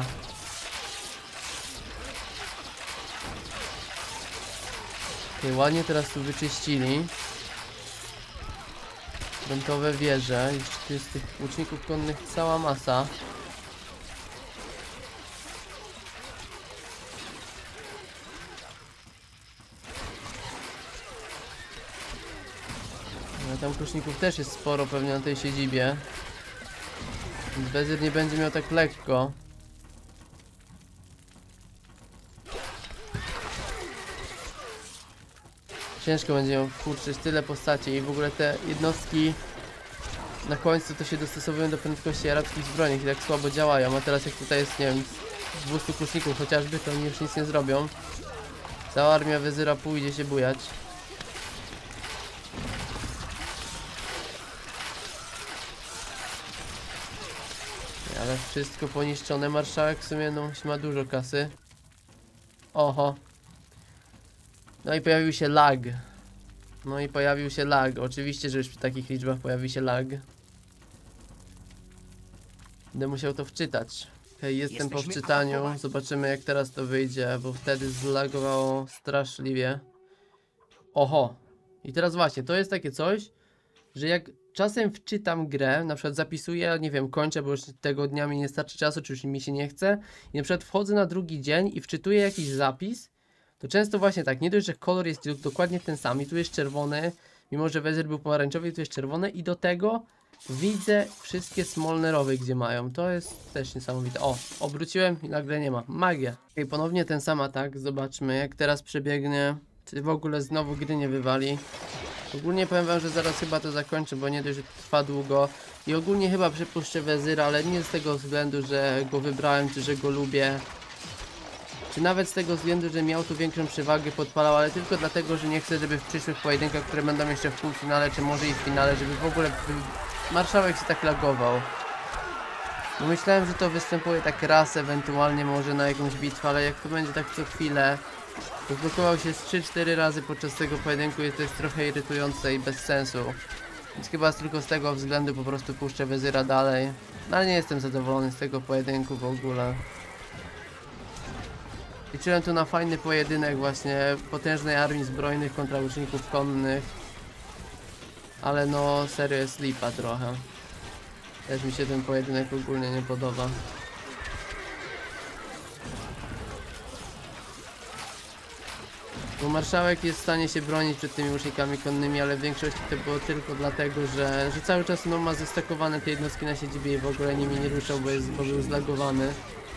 Okay, ładnie teraz tu wyczyścili. Frontowe wieże. Jeszcze tu jest tych łuczników konnych cała masa. No, tam kuszników też jest sporo pewnie na tej siedzibie. Więc wezyr nie będzie miał tak lekko. Ciężko będzie ją kurczyć tyle postaci i w ogóle te jednostki na końcu to się dostosowują do prędkości arabskich zbrojnych i tak słabo działają, a teraz jak tutaj jest, nie wiem, dwieście kuszników chociażby, to oni już nic nie zrobią. Cała armia wezyra pójdzie się bujać. Ale wszystko poniszczone, marszałek w sumie no ma dużo kasy. Oho. No i pojawił się lag. No i pojawił się lag. Oczywiście, że już przy takich liczbach pojawi się lag. Będę musiał to wczytać. Hej, jestem Jesteśmy po wczytaniu. Atakowani. Zobaczymy jak teraz to wyjdzie, bo wtedy zlagowało straszliwie. Oho. I teraz właśnie, to jest takie coś, że jak czasem wczytam grę, na przykład zapisuję, nie wiem, kończę, bo już tego dnia mi nie starczy czasu, czy już mi się nie chce, i na przykład wchodzę na drugi dzień i wczytuję jakiś zapis, to często właśnie tak, nie dość, że kolor jest dokładnie ten sam i tu jest czerwony, mimo że wezyr był pomarańczowy i tu jest czerwony, i do tego widzę wszystkie smolne rowy, gdzie mają. To jest też niesamowite. O, obróciłem i nagle nie ma. Magia. I ponownie ten sam atak, zobaczmy jak teraz przebiegnie, czy w ogóle znowu gry nie wywali. Ogólnie powiem wam, że zaraz chyba to zakończę, bo nie dość, że trwa długo. I ogólnie chyba przepuszczę wezyra, ale nie z tego względu, że go wybrałem, czy że go lubię. Czy nawet z tego względu, że miał tu większą przewagę, podpalał, ale tylko dlatego, że nie chcę, żeby w przyszłych pojedynkach, które będą jeszcze w półfinale, czy może i w finale, żeby w ogóle marszałek się tak lagował. Bo myślałem, że to występuje tak raz, ewentualnie może na jakąś bitwę, ale jak to będzie tak co chwilę, zblokował się z trzy cztery razy podczas tego pojedynku i to jest trochę irytujące i bez sensu. Więc chyba tylko z tego względu po prostu puszczę wezyra dalej. No, ale nie jestem zadowolony z tego pojedynku w ogóle. Liczyłem tu na fajny pojedynek właśnie potężnej armii zbrojnych kontra łuczników konnych. Ale no serio jest lipa trochę. Też mi się ten pojedynek ogólnie nie podoba. Bo marszałek jest w stanie się bronić przed tymi łucznikami konnymi, ale w większości to było tylko dlatego, że, że cały czas no, ma zestakowane te jednostki na siedzibie i w ogóle nimi nie ruszał, bo, jest, bo był zlagowany.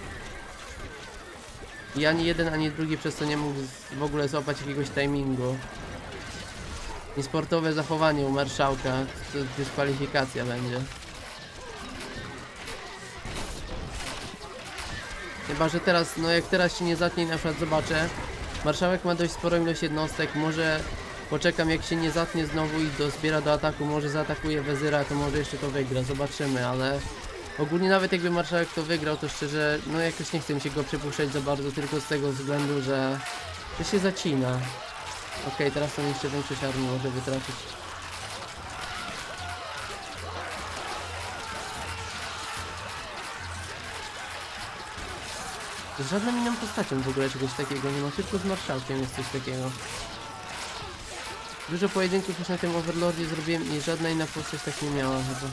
I ani jeden, ani drugi przez to nie mógł w ogóle złapać jakiegoś timingu. Niesportowe zachowanie u marszałka, to dyskwalifikacja będzie. Chyba, że teraz, no jak teraz się nie zatnie, na przykład zobaczę. Marszałek ma dość sporą ilość jednostek, może poczekam jak się nie zatnie znowu i dozbiera do ataku, może zaatakuje wezyra, to może jeszcze to wygra, zobaczymy, ale ogólnie nawet jakby marszałek to wygrał, to szczerze, no jakoś nie chcę mi się go przepuszczać za bardzo, tylko z tego względu, że to się zacina. Okej, okay, teraz on jeszcze większość armii może wytracić. Z żadną inną postacią w ogóle czegoś takiego nie ma, tylko z marszałkiem jest coś takiego. Dużo pojedynków już na tym Overlordzie zrobiłem i żadna inna postać tak nie miała chyba.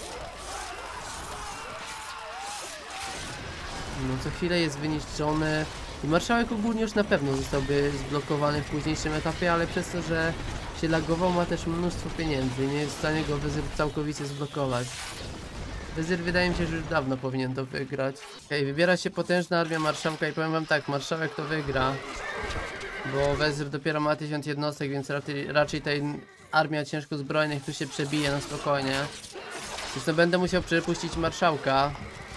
No co chwilę jest wyniszczony i marszałek ogólnie już na pewno zostałby zblokowany w późniejszym etapie, ale przez to, że się lagował, ma też mnóstwo pieniędzy i nie jest w stanie go wezyr całkowicie zblokować. Wezyr wydaje mi się, że już dawno powinien to wygrać. Okej, wybiera się potężna armia marszałka i powiem wam tak, marszałek to wygra. Bo wezyr dopiero ma tysiąc jednostek, więc raczej, raczej ta armia ciężko zbrojnych tu się przebije na spokojnie. Więc to będę musiał przepuścić marszałka.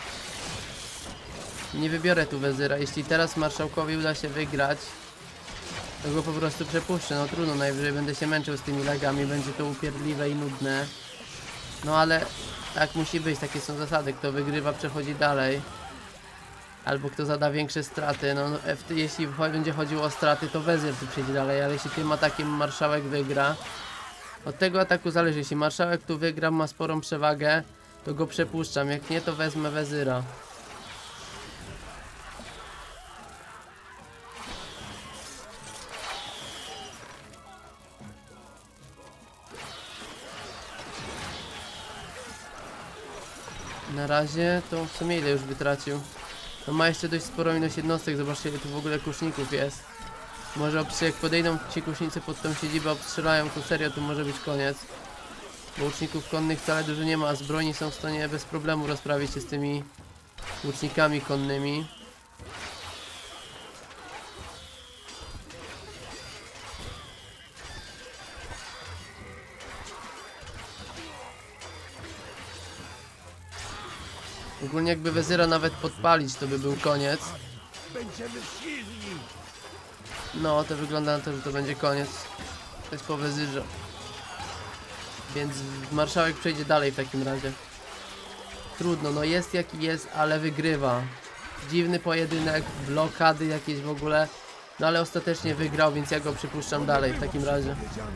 Nie wybiorę tu wezyra. Jeśli teraz marszałkowi uda się wygrać, to go po prostu przepuszczę. No trudno, najwyżej będę się męczył z tymi lagami, będzie to upierdliwe i nudne. No ale tak musi być, takie są zasady. Kto wygrywa, przechodzi dalej. Albo kto zada większe straty. No, no jeśli będzie chodziło o straty, to wezyr tu przejdzie dalej, ale jeśli tym atakiem marszałek wygra, od tego ataku zależy. Jeśli marszałek tu wygra, ma sporą przewagę, to go przepuszczam. Jak nie, to wezmę wezyra. Na razie to w sumie ile już wytracił? No ma jeszcze dość sporą ilość jednostek, zobaczcie ile tu w ogóle kuszników jest. Może jak podejdą ci kusznicy pod tą siedzibę, obstrzelają, to serio tu może być koniec. Bo łuczników konnych wcale dużo nie ma, a zbrojni są w stanie bez problemu rozprawić się z tymi łucznikami konnymi. Ogólnie jakby wezyra nawet podpalić, to by był koniec. No, to wygląda na to, że to będzie koniec. To jest po wezyrze. Więc marszałek przejdzie dalej w takim razie. Trudno, no jest jaki jest, ale wygrywa. Dziwny pojedynek, blokady jakieś w ogóle. No ale ostatecznie wygrał, więc ja go przypuszczam dalej w takim razie.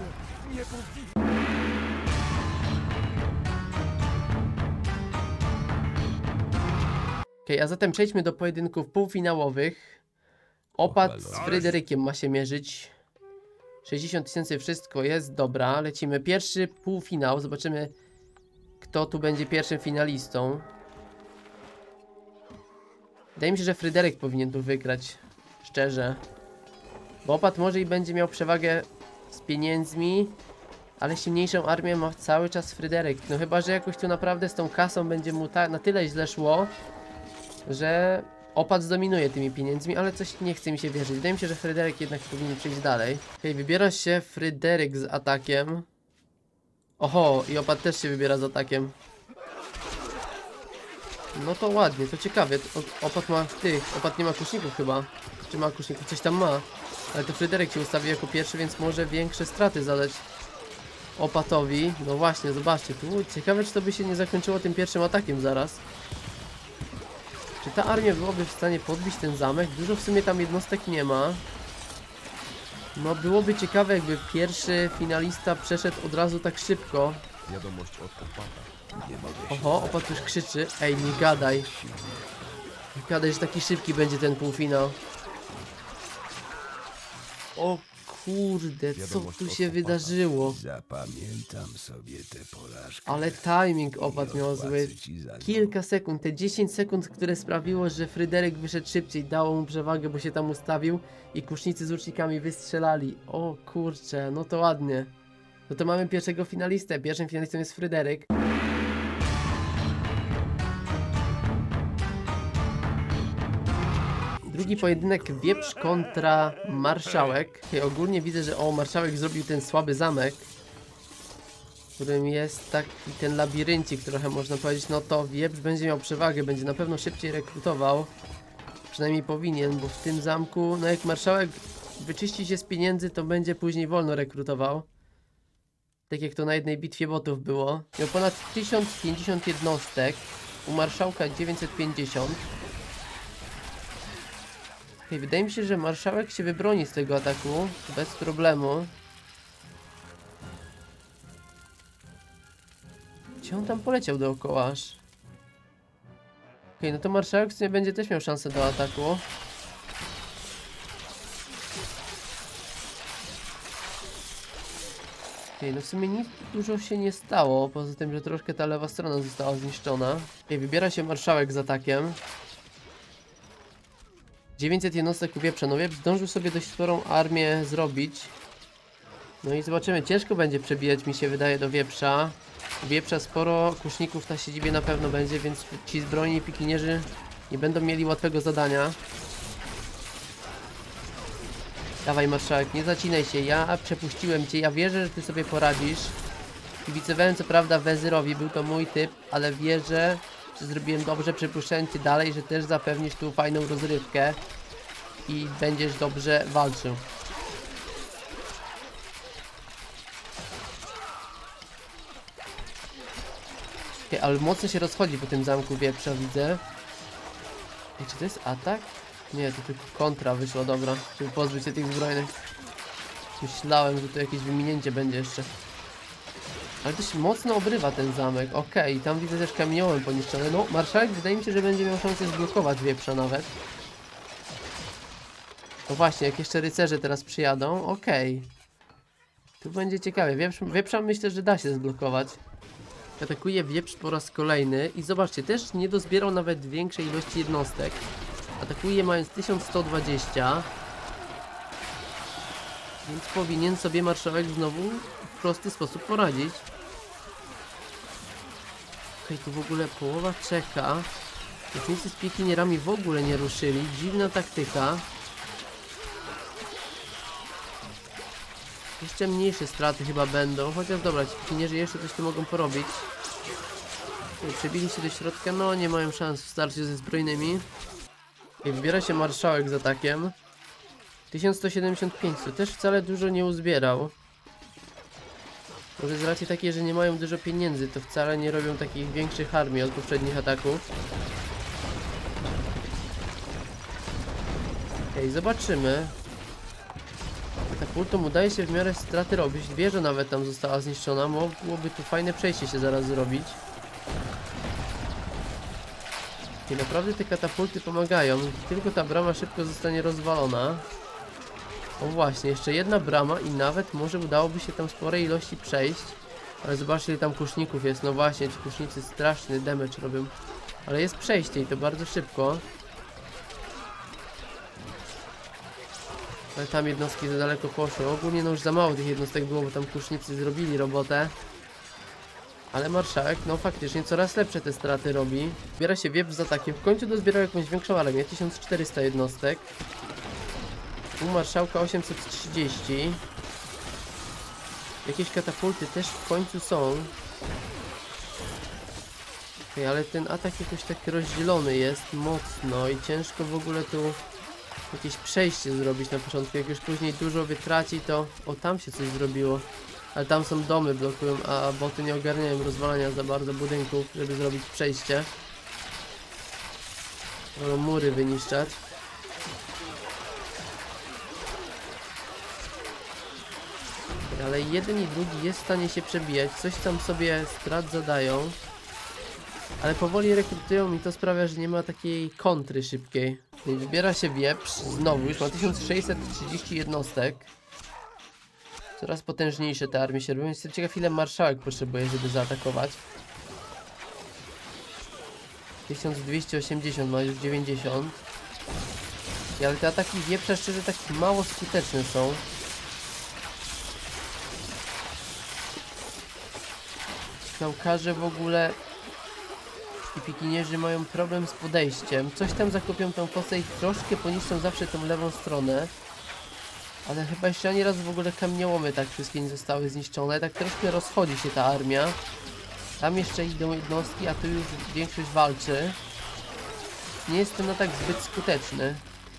Okej, okay, a zatem przejdźmy do pojedynków półfinałowych. Opat z Fryderykiem ma się mierzyć. sześćdziesiąt tysięcy wszystko jest, dobra. Lecimy pierwszy półfinał, zobaczymy kto tu będzie pierwszym finalistą. Wydaje mi się, że Fryderyk powinien tu wygrać, szczerze. Bo Opat może i będzie miał przewagę z pieniędzmi, ale silniejszą armię ma cały czas Fryderyk. No chyba, że jakoś tu naprawdę z tą kasą będzie mu na tyle źle szło, że Opat zdominuje tymi pieniędzmi, ale coś nie chce mi się wierzyć. Wydaje mi się, że Fryderyk jednak powinien przejść dalej. Okej, okay, wybiera się Fryderyk z atakiem. Oho, i Opat też się wybiera z atakiem. No to ładnie, to ciekawie. Opat ma tych, Opat nie ma kuszników chyba. Czy ma kuszników? Coś tam ma. Ale to Fryderyk się ustawi jako pierwszy, więc może większe straty zadać Opatowi. No właśnie, zobaczcie, tu ciekawe, czy to by się nie zakończyło tym pierwszym atakiem zaraz. Czy ta armia byłaby w stanie podbić ten zamek? Dużo w sumie tam jednostek nie ma. No byłoby ciekawe, jakby pierwszy finalista przeszedł od razu tak szybko. Wiadomość od Opata. Nie mogę się Oho, Opat już krzyczy. Ej, nie gadaj. Nie gadaj, że taki szybki będzie ten półfinał. O kurde, co Wiadomość tu od się chłopaka. wydarzyło? Zapamiętam sobie tę porażkę. Ale timing opat miał Odpłacę zły. ci za nią. Kilka sekund, te dziesięć sekund, które sprawiło, że Fryderyk wyszedł szybciej, dało mu przewagę, bo się tam ustawił i kusznicy z łucznikami wystrzelali. O kurczę, no to ładnie. No to mamy pierwszego finalistę. Pierwszym finalistą jest Fryderyk. Drugi pojedynek wieprz kontra marszałek. I ogólnie widzę, że o, marszałek zrobił ten słaby zamek, w którym jest taki ten labiryncik trochę, można powiedzieć. No to wieprz będzie miał przewagę, będzie na pewno szybciej rekrutował. Przynajmniej powinien, bo w tym zamku, no jak marszałek wyczyści się z pieniędzy, to będzie później wolno rekrutował. Tak jak to na jednej bitwie botów było. Miał ponad tysiąc pięćdziesiąt jednostek, u marszałka dziewięćset pięćdziesiąt. Okay, wydaje mi się, że marszałek się wybroni z tego ataku bez problemu. Gdzie on tam poleciał dookoła aż? Okej, okay, no to marszałek w sumie będzie też miał szansę do ataku. Okej, okay, no w sumie nic dużo się nie stało, poza tym, że troszkę ta lewa strona została zniszczona. Okej, okay, wybiera się marszałek z atakiem. dziewięćset jednostek u wieprza, no wieprz zdążył sobie dość sporą armię zrobić. No i zobaczymy, ciężko będzie przebijać, mi się wydaje, do wieprza. U wieprza sporo kuszników na siedzibie na pewno będzie, więc ci zbrojni pikinierzy nie będą mieli łatwego zadania. Dawaj marszałek, nie zacinaj się, ja przepuściłem cię, ja wierzę, że ty sobie poradzisz. Kibicowałem co prawda Wezyrowi, był to mój typ, ale wierzę, że zrobiłem dobrze, przepuszczając cię dalej, że też zapewnisz tu fajną rozrywkę i będziesz dobrze walczył. Okay, ale mocno się rozchodzi po tym zamku wieprza, widzę. Ej, czy to jest atak? Nie, to tylko kontra wyszła, dobra, żeby pozbyć się tych zbrojnych. Myślałem, że tu jakieś wyminięcie będzie jeszcze. Ale dość mocno obrywa ten zamek, okej, okay, tam widzę też kamieniołem poniszczone. No, marszałek wydaje mi się, że będzie miał szansę zblokować wieprza nawet. No właśnie, jak jeszcze rycerze teraz przyjadą, okej. Okay. Tu będzie ciekawie, wieprz, wieprza myślę, że da się zblokować. Atakuje wieprz po raz kolejny i zobaczcie, też nie dozbierał nawet większej ilości jednostek. Atakuje mając tysiąc sto dwadzieścia. Więc powinien sobie marszałek znowu w prosty sposób poradzić. Okej, okay, tu w ogóle połowa czeka. Łucznicy z pikinierami w ogóle nie ruszyli. Dziwna taktyka. Jeszcze mniejsze straty chyba będą. Chociaż dobra, ci pikinierzy jeszcze coś tu mogą porobić. Przebili się do środka. No, nie mają szans w starciu ze zbrojnymi. I wybiera się marszałek z atakiem. tysiąc sto siedemdziesiąt pięć, to też wcale dużo nie uzbierał. Może z racji takiej, że nie mają dużo pieniędzy, to wcale nie robią takich większych armii od poprzednich ataków. Okej, zobaczymy. Katapultą udaje się w miarę straty robić. Wieża nawet tam została zniszczona. Mogłoby tu fajne przejście się zaraz zrobić. I naprawdę te katapulty pomagają. Tylko ta brama szybko zostanie rozwalona. O właśnie, jeszcze jedna brama i nawet może udałoby się tam sporej ilości przejść. Ale zobaczcie, ile tam kuszników jest. No właśnie, ci kusznicy straszny damage robią. Ale jest przejście i to bardzo szybko. Ale tam jednostki za daleko poszły. Ogólnie no już za mało tych jednostek było, bo tam kusznicy zrobili robotę. Ale marszałek, no faktycznie coraz lepsze te straty robi. Zbiera się wieprz z atakiem. W końcu dozbierał jakąś większą armię. tysiąc czterysta jednostek. U marszałka osiemset trzydzieści. Jakieś katapulty też w końcu są. Okay, ale ten atak jakoś tak rozdzielony jest mocno i ciężko w ogóle tu jakieś przejście zrobić na początku. Jak już później dużo wytraci, to... O, tam się coś zrobiło. Ale tam są domy blokują, a boty nie ogarniają rozwalania za bardzo budynków, żeby zrobić przejście. Wolą mury wyniszczać. Ale jeden i drugi jest w stanie się przebijać. Coś tam sobie strat zadają. Ale powoli rekrutują i to sprawia, że nie ma takiej kontry szybkiej. I wybiera się wieprz. Znowu już ma tysiąc sześćset trzydzieści jednostek. Coraz potężniejsze te armie się robią. Jestem ciekaw, ile marszałek potrzebuje, żeby zaatakować. tysiąc dwieście osiemdziesiąt, ma już dziewięćdziesiąt. I ale te ataki wieprza szczerze tak mało skuteczne są. Naukarze w ogóle i pikinierzy mają problem z podejściem. Coś tam zakopią tą fosę i troszkę poniszczą zawsze tą lewą stronę. Ale chyba jeszcze ani razu w ogóle kamieniołomy tak wszystkie nie zostały zniszczone. Tak troszkę rozchodzi się ta armia. Tam jeszcze idą jednostki, a tu już większość walczy. Nie jest ten atak zbyt skuteczny.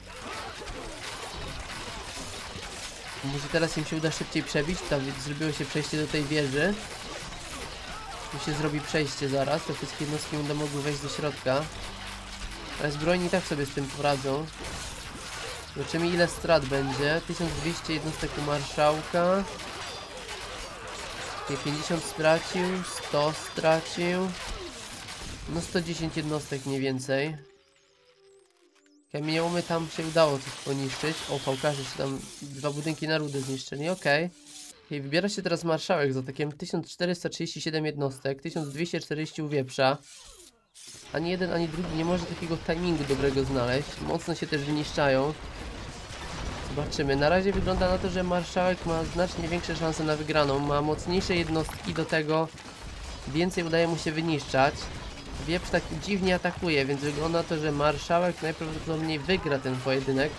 Może teraz im się uda szybciej przebić. Tam zrobiło się przejście do tej wieży. Tu się zrobi przejście zaraz. Te wszystkie jednostki będą mogły wejść do środka. Ale zbrojni tak sobie z tym poradzą. Zobaczymy, ile strat będzie. tysiąc dwieście jednostek u marszałka. pięćdziesiąt stracił, sto stracił. No sto dziesięć jednostek mniej więcej. Kamieniołomy tam się udało coś poniszczyć. O, fałkarze się tam dwa budynki na rudę zniszczyli, okej. Okay. Okay, wybiera się teraz marszałek z atakiem tysiąc czterysta trzydzieści siedem jednostek, tysiąc dwieście czterdzieści u wieprza. Ani jeden, ani drugi nie może takiego timingu dobrego znaleźć. Mocno się też wyniszczają. Zobaczymy. Na razie wygląda na to, że marszałek ma znacznie większe szanse na wygraną. Ma mocniejsze jednostki, do tego więcej udaje mu się wyniszczać. Wieprz tak dziwnie atakuje, więc wygląda na to, że marszałek najprawdopodobniej wygra ten pojedynek.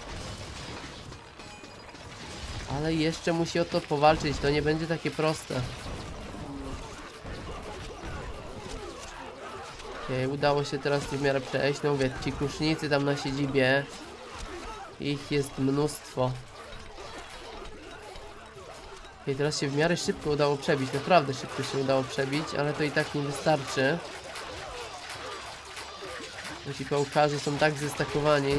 Ale jeszcze musi o to powalczyć, to nie będzie takie proste. Okay, udało się teraz w miarę przejść. No mówię, ci kusznicy tam na siedzibie, ich jest mnóstwo. Okay, teraz się w miarę szybko udało przebić, naprawdę szybko się udało przebić, ale to i tak nie wystarczy. Ci pałkarze są tak zestakowani.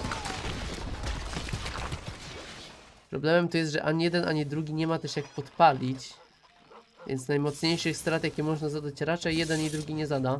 Problemem to jest, że ani jeden, ani drugi nie ma też jak podpalić. Więc najmocniejszych strat, jakie można zadać, raczej jeden i drugi nie zada.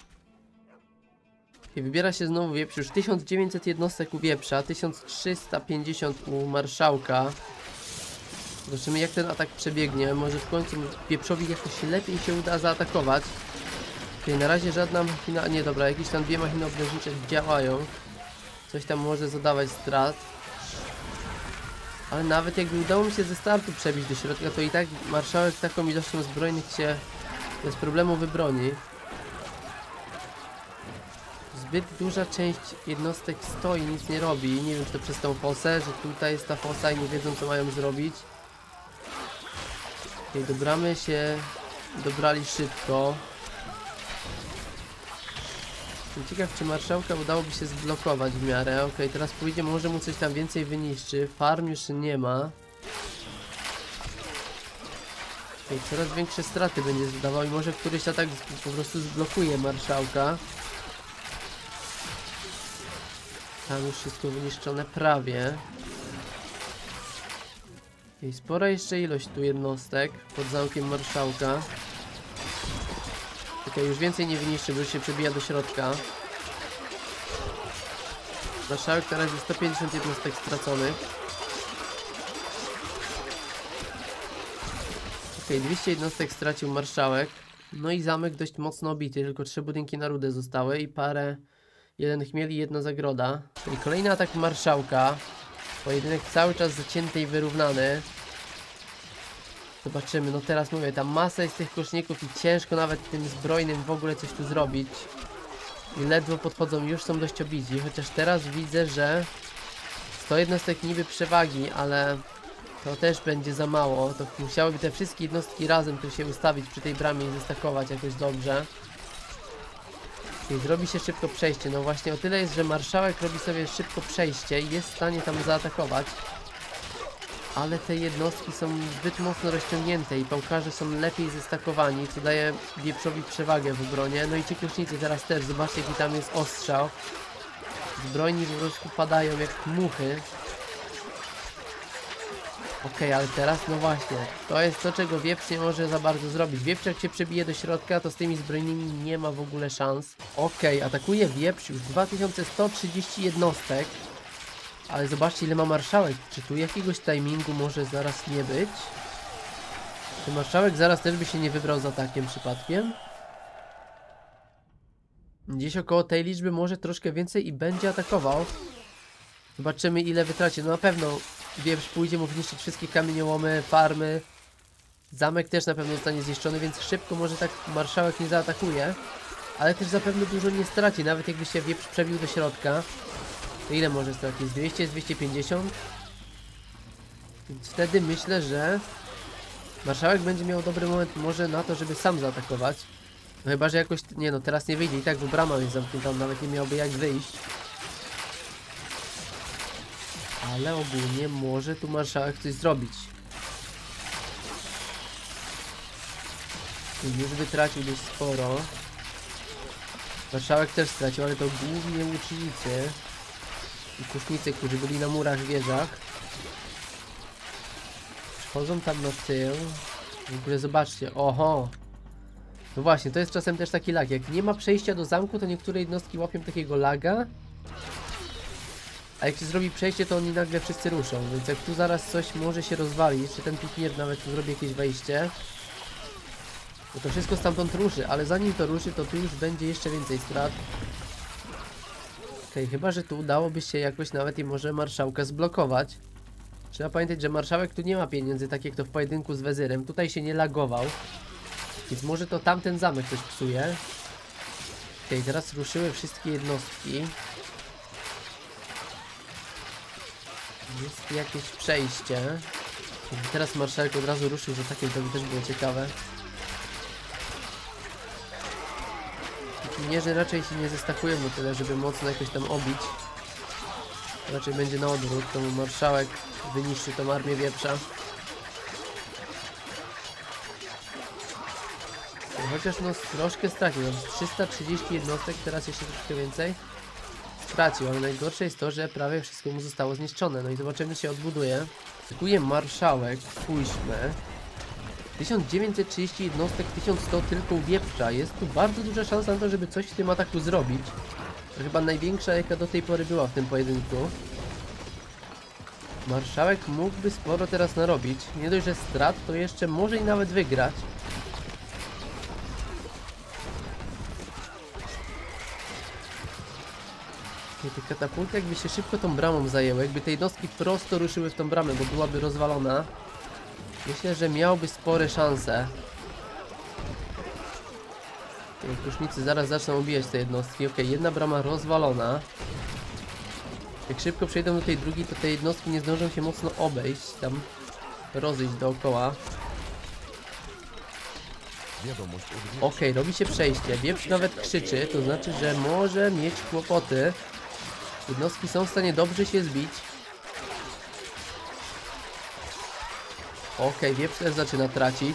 I wybiera się znowu wieprz, już tysiąc dziewięćset jednostek u wieprza, tysiąc trzysta pięćdziesiąt u marszałka. Zobaczymy, jak ten atak przebiegnie. Może w końcu wieprzowi jakoś lepiej się uda zaatakować. Okej, na razie żadna machina... Nie, dobra, jakieś tam dwie machiny obleżnicze działają. Coś tam może zadawać strat. Ale nawet jakby udało mi się ze startu przebić do środka, to i tak marszałek taką ilością zbrojnych się bez problemu wybroni. Zbyt duża część jednostek stoi, nic nie robi. Nie wiem, czy to przez tą fosę, że tutaj jest ta fosa i nie wiedzą, co mają zrobić. Okej, do bramy się dobrali szybko. Jestem ciekaw, czy marszałka udałoby się zblokować w miarę. Okej, okay, teraz pójdzie, może mu coś tam więcej wyniszczy. Farm już nie ma. Okej, okay, coraz większe straty będzie zadawał i może któryś atak po prostu zblokuje marszałka. Tam już wszystko wyniszczone prawie. I spora jeszcze ilość tu jednostek pod zamkiem marszałka. Okej, już więcej nie wyniszczy, bo już się przebija do środka. Marszałek teraz jest sto pięćdziesiąt jednostek straconych. Okej, dwieście jednostek stracił marszałek. No i zamek dość mocno obity, tylko trzy budynki na rudę zostały i parę... Jeden chmiel i jedna zagroda. Czyli kolejny atak marszałka. Pojedynek cały czas zacięty i wyrównany. Zobaczymy, no teraz mówię, tam masa jest tych koszników i ciężko nawet tym zbrojnym w ogóle coś tu zrobić. I ledwo podchodzą, już są dość obici. Chociaż teraz widzę, że sto jednostek niby przewagi, ale to też będzie za mało. To musiałyby te wszystkie jednostki razem tu się ustawić przy tej bramie i zestakować jakoś dobrze. I zrobi się szybko przejście. No właśnie o tyle jest, że marszałek robi sobie szybko przejście i jest w stanie tam zaatakować. Ale te jednostki są zbyt mocno rozciągnięte i pałkarze są lepiej zestakowani, co daje wieprzowi przewagę w obronie. No i ci klucznicy teraz też, zobaczcie, jaki tam jest ostrzał. Zbrojni po prostu padają jak muchy. Okej, okay, ale teraz no właśnie, to jest to, czego wieprz nie może za bardzo zrobić. Wieprz jak się przebije do środka, to z tymi zbrojnymi nie ma w ogóle szans. Okej, okay, atakuje wieprz już dwa tysiące sto trzydzieści jednostek. Ale zobaczcie, ile ma marszałek. Czy tu jakiegoś timingu może zaraz nie być? Czy marszałek zaraz też by się nie wybrał z atakiem przypadkiem? Gdzieś około tej liczby może troszkę więcej i będzie atakował. Zobaczymy, ile wytraci. No na pewno wieprz pójdzie mu zniszczyć wszystkie kamieniołomy, farmy. Zamek też na pewno zostanie zniszczony, więc szybko może tak marszałek nie zaatakuje. Ale też zapewne dużo nie straci, nawet jakby się wieprz przebił do środka. To ile może stracić? dwieście, dwieście pięćdziesiąt? Więc wtedy myślę, że marszałek będzie miał dobry moment może na to, żeby sam zaatakować. No chyba, że jakoś... Nie no, teraz nie wyjdzie i tak, bo brama jest zamknięta, on nawet nie miałby jak wyjść. Ale ogólnie może tu marszałek coś zrobić. Już wytracił dość sporo. Marszałek też stracił, ale to głównie łucznicy i kusznicy, którzy byli na murach, wieżach. Przychodzą tam na tył. W ogóle zobaczcie, oho. No właśnie, to jest czasem też taki lag. Jak nie ma przejścia do zamku, to niektóre jednostki łapią takiego laga. A jak się zrobi przejście, to oni nagle wszyscy ruszą. Więc jak tu zaraz coś może się rozwalić, czy ten piknier nawet tu zrobi jakieś wejście, no to wszystko stamtąd ruszy, ale zanim to ruszy, to tu już będzie jeszcze więcej strat. Okej, okay, chyba że tu udałoby się jakoś nawet i może marszałka zblokować. Trzeba pamiętać, że marszałek tu nie ma pieniędzy, tak jak to w pojedynku z wezyrem. Tutaj się nie lagował. Więc może to tamten zamek coś psuje. Okej, okay, teraz ruszyły wszystkie jednostki. Jest jakieś przejście. Jakby teraz marszałek od razu ruszył z atakiem, to by też było ciekawe. Pikinierzy raczej się nie zestakują do tyle, żeby mocno jakoś tam obić. Raczej będzie na odwrót, to marszałek wyniszczy tą armię wieprza. Chociaż no troszkę stracił, no trzysta trzydzieści jednostek, teraz jeszcze troszkę więcej stracił, ale najgorsze jest to, że prawie wszystko mu zostało zniszczone. No i zobaczymy, czy się odbuduje. Atakuje marszałek, spójrzmy. tysiąc dziewięćset trzydzieści jednostek, tysiąc sto tylko u wieprza. Jest tu bardzo duża szansa na to, żeby coś w tym ataku zrobić. To chyba największa, jaka do tej pory była w tym pojedynku. Marszałek mógłby sporo teraz narobić. Nie dość, że strat, to jeszcze może i nawet wygrać. I te katapulty jakby się szybko tą bramą zajęły, jakby te jednostki prosto ruszyły w tą bramę, bo byłaby rozwalona. Myślę, że miałby spore szanse. Kusznicy zaraz zaczną ubijać te jednostki. Ok, jedna brama rozwalona. Jak szybko przejdą do tej drugiej, to te jednostki nie zdążą się mocno obejść, tam rozejść dookoła. Ok, robi się przejście. Wieprz nawet krzyczy, to znaczy, że może mieć kłopoty. Jednostki są w stanie dobrze się zbić. Ok, wieprz też zaczyna tracić.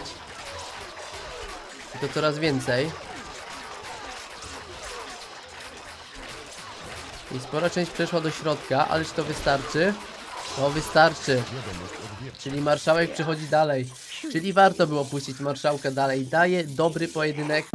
I to coraz więcej. I spora część przeszła do środka, ale czy to wystarczy? To wystarczy. Czyli marszałek przechodzi dalej. Czyli warto było puścić marszałka dalej. Daje dobry pojedynek.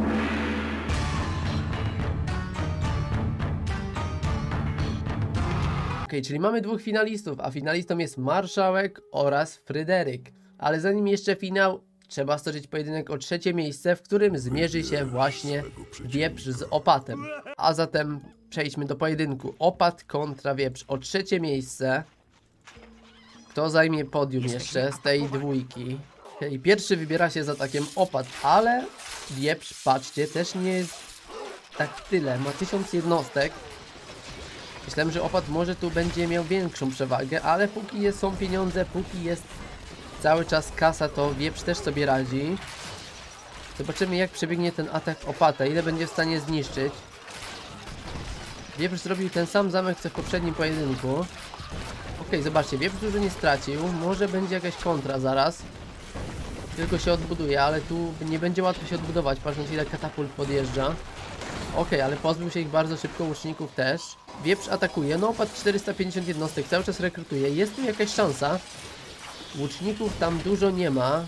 Ok, czyli mamy dwóch finalistów, a finalistą jest marszałek oraz Fryderyk. Ale zanim jeszcze finał, trzeba stoczyć pojedynek o trzecie miejsce, w którym zmierzy się właśnie wieprz z opatem. A zatem przejdźmy do pojedynku. Opat kontra wieprz o trzecie miejsce. Kto zajmie podium jeszcze z tej dwójki? Okay, pierwszy wybiera się z atakiem opat, ale wieprz, patrzcie, też nie jest tak tyle. Ma tysiąc jednostek. Myślałem, że opat może tu będzie miał większą przewagę, ale póki jest, są pieniądze, póki jest cały czas kasa, to wieprz też sobie radzi. Zobaczymy, jak przebiegnie ten atak opata, ile będzie w stanie zniszczyć. Wieprz zrobił ten sam zamek, co w poprzednim pojedynku. Ok, zobaczcie, wieprz dużo nie stracił. Może będzie jakaś kontra zaraz. Tylko się odbuduje, ale tu nie będzie łatwo się odbudować, patrząc ile katapult podjeżdża. Ok, ale pozbył się ich bardzo szybko, łuczników też. Wieprz atakuje, no opat czterysta pięćdziesiąt jednostek, cały czas rekrutuje. Jest tu jakaś szansa. Łuczników tam dużo nie ma.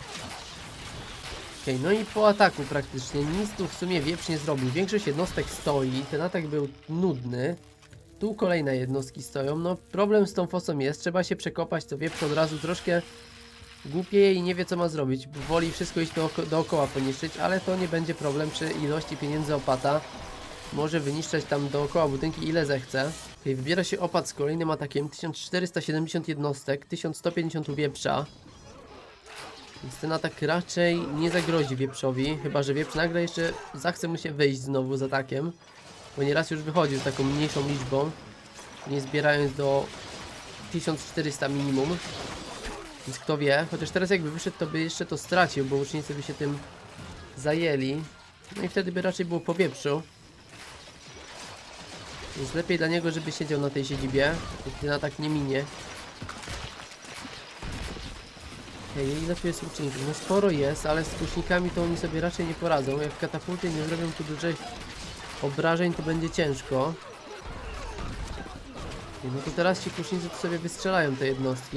Ok, no i po ataku praktycznie nic tu w sumie wieprz nie zrobił. Większość jednostek stoi, ten atak był nudny. Tu kolejne jednostki stoją. No problem z tą fosą jest, trzeba się przekopać, to wieprz od razu troszkę głupie i nie wie co ma zrobić. Woli wszystko iść dooko dookoła poniszczyć, ale to nie będzie problem przy ilości pieniędzy opata. Może wyniszczać tam dookoła budynki ile zechce. Okay, wybiera się opat z kolejnym atakiem. tysiąc czterysta siedemdziesiąt jednostek, tysiąc sto pięćdziesiąt u wieprza. Więc ten atak raczej nie zagrozi wieprzowi, chyba że wieprz nagle jeszcze zachce mu się wyjść znowu z atakiem. Bo nieraz już wychodził z taką mniejszą liczbą, nie zbierając do tysiąc czterysta minimum. Więc kto wie, chociaż teraz jakby wyszedł, to by jeszcze to stracił, bo łucznicy by się tym zajęli. No i wtedy by raczej było po wieprzu. Więc lepiej dla niego, żeby siedział na tej siedzibie, kiedy atak nie minie. Hej, ile tu jest łuczników? No sporo jest, ale z łucznikami to oni sobie raczej nie poradzą. Jak katapulty nie zrobią tu dużych obrażeń, to będzie ciężko. No to teraz ci łucznicy tu sobie wystrzelają te jednostki.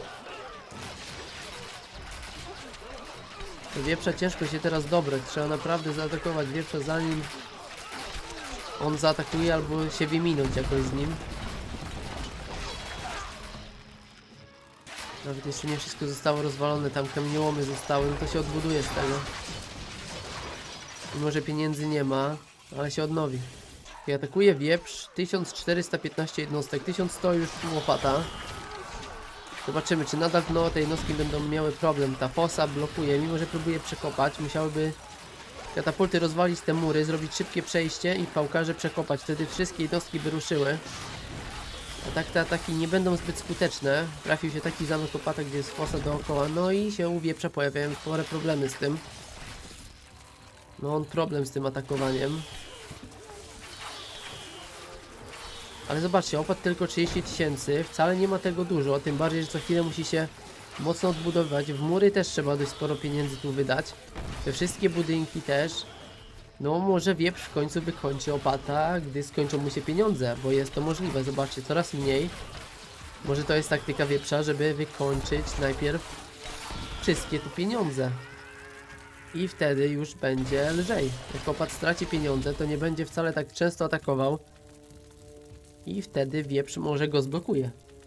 Do wieprza ciężko się teraz dobrać. Trzeba naprawdę zaatakować wieprza, zanim on zaatakuje, albo się wyminąć jakoś z nim. Nawet jeszcze nie wszystko zostało rozwalone, tam kamieniołomy zostały, no to się odbuduje z tego. Mimo że pieniędzy nie ma, ale się odnowi. I atakuje wieprz, tysiąc czterysta piętnaście jednostek, tysiąc sto już łopata. Zobaczymy, czy nadal no, te jednostki będą miały problem. Ta fosa blokuje, mimo że próbuje przekopać. Musiałyby katapulty rozwalić te mury, zrobić szybkie przejście i pałkarze przekopać. Wtedy wszystkie jednostki by ruszyły. A tak te ataki nie będą zbyt skuteczne. Trafił się taki zamek opata, gdzie jest fosa dookoła. No i się u wieprza pojawiają spore problemy z tym. No on problem z tym atakowaniem. Ale zobaczcie, opad tylko trzydzieści tysięcy, wcale nie ma tego dużo, tym bardziej, że co chwilę musi się mocno odbudowywać. W mury też trzeba dość sporo pieniędzy tu wydać. We wszystkie budynki też. No może wieprz w końcu wykończy opata, gdy skończą mu się pieniądze, bo jest to możliwe. Zobaczcie, coraz mniej. Może to jest taktyka wieprza, żeby wykończyć najpierw wszystkie tu pieniądze. I wtedy już będzie lżej. Jak opat straci pieniądze, to nie będzie wcale tak często atakował. I wtedy wieprz może go zblokuje.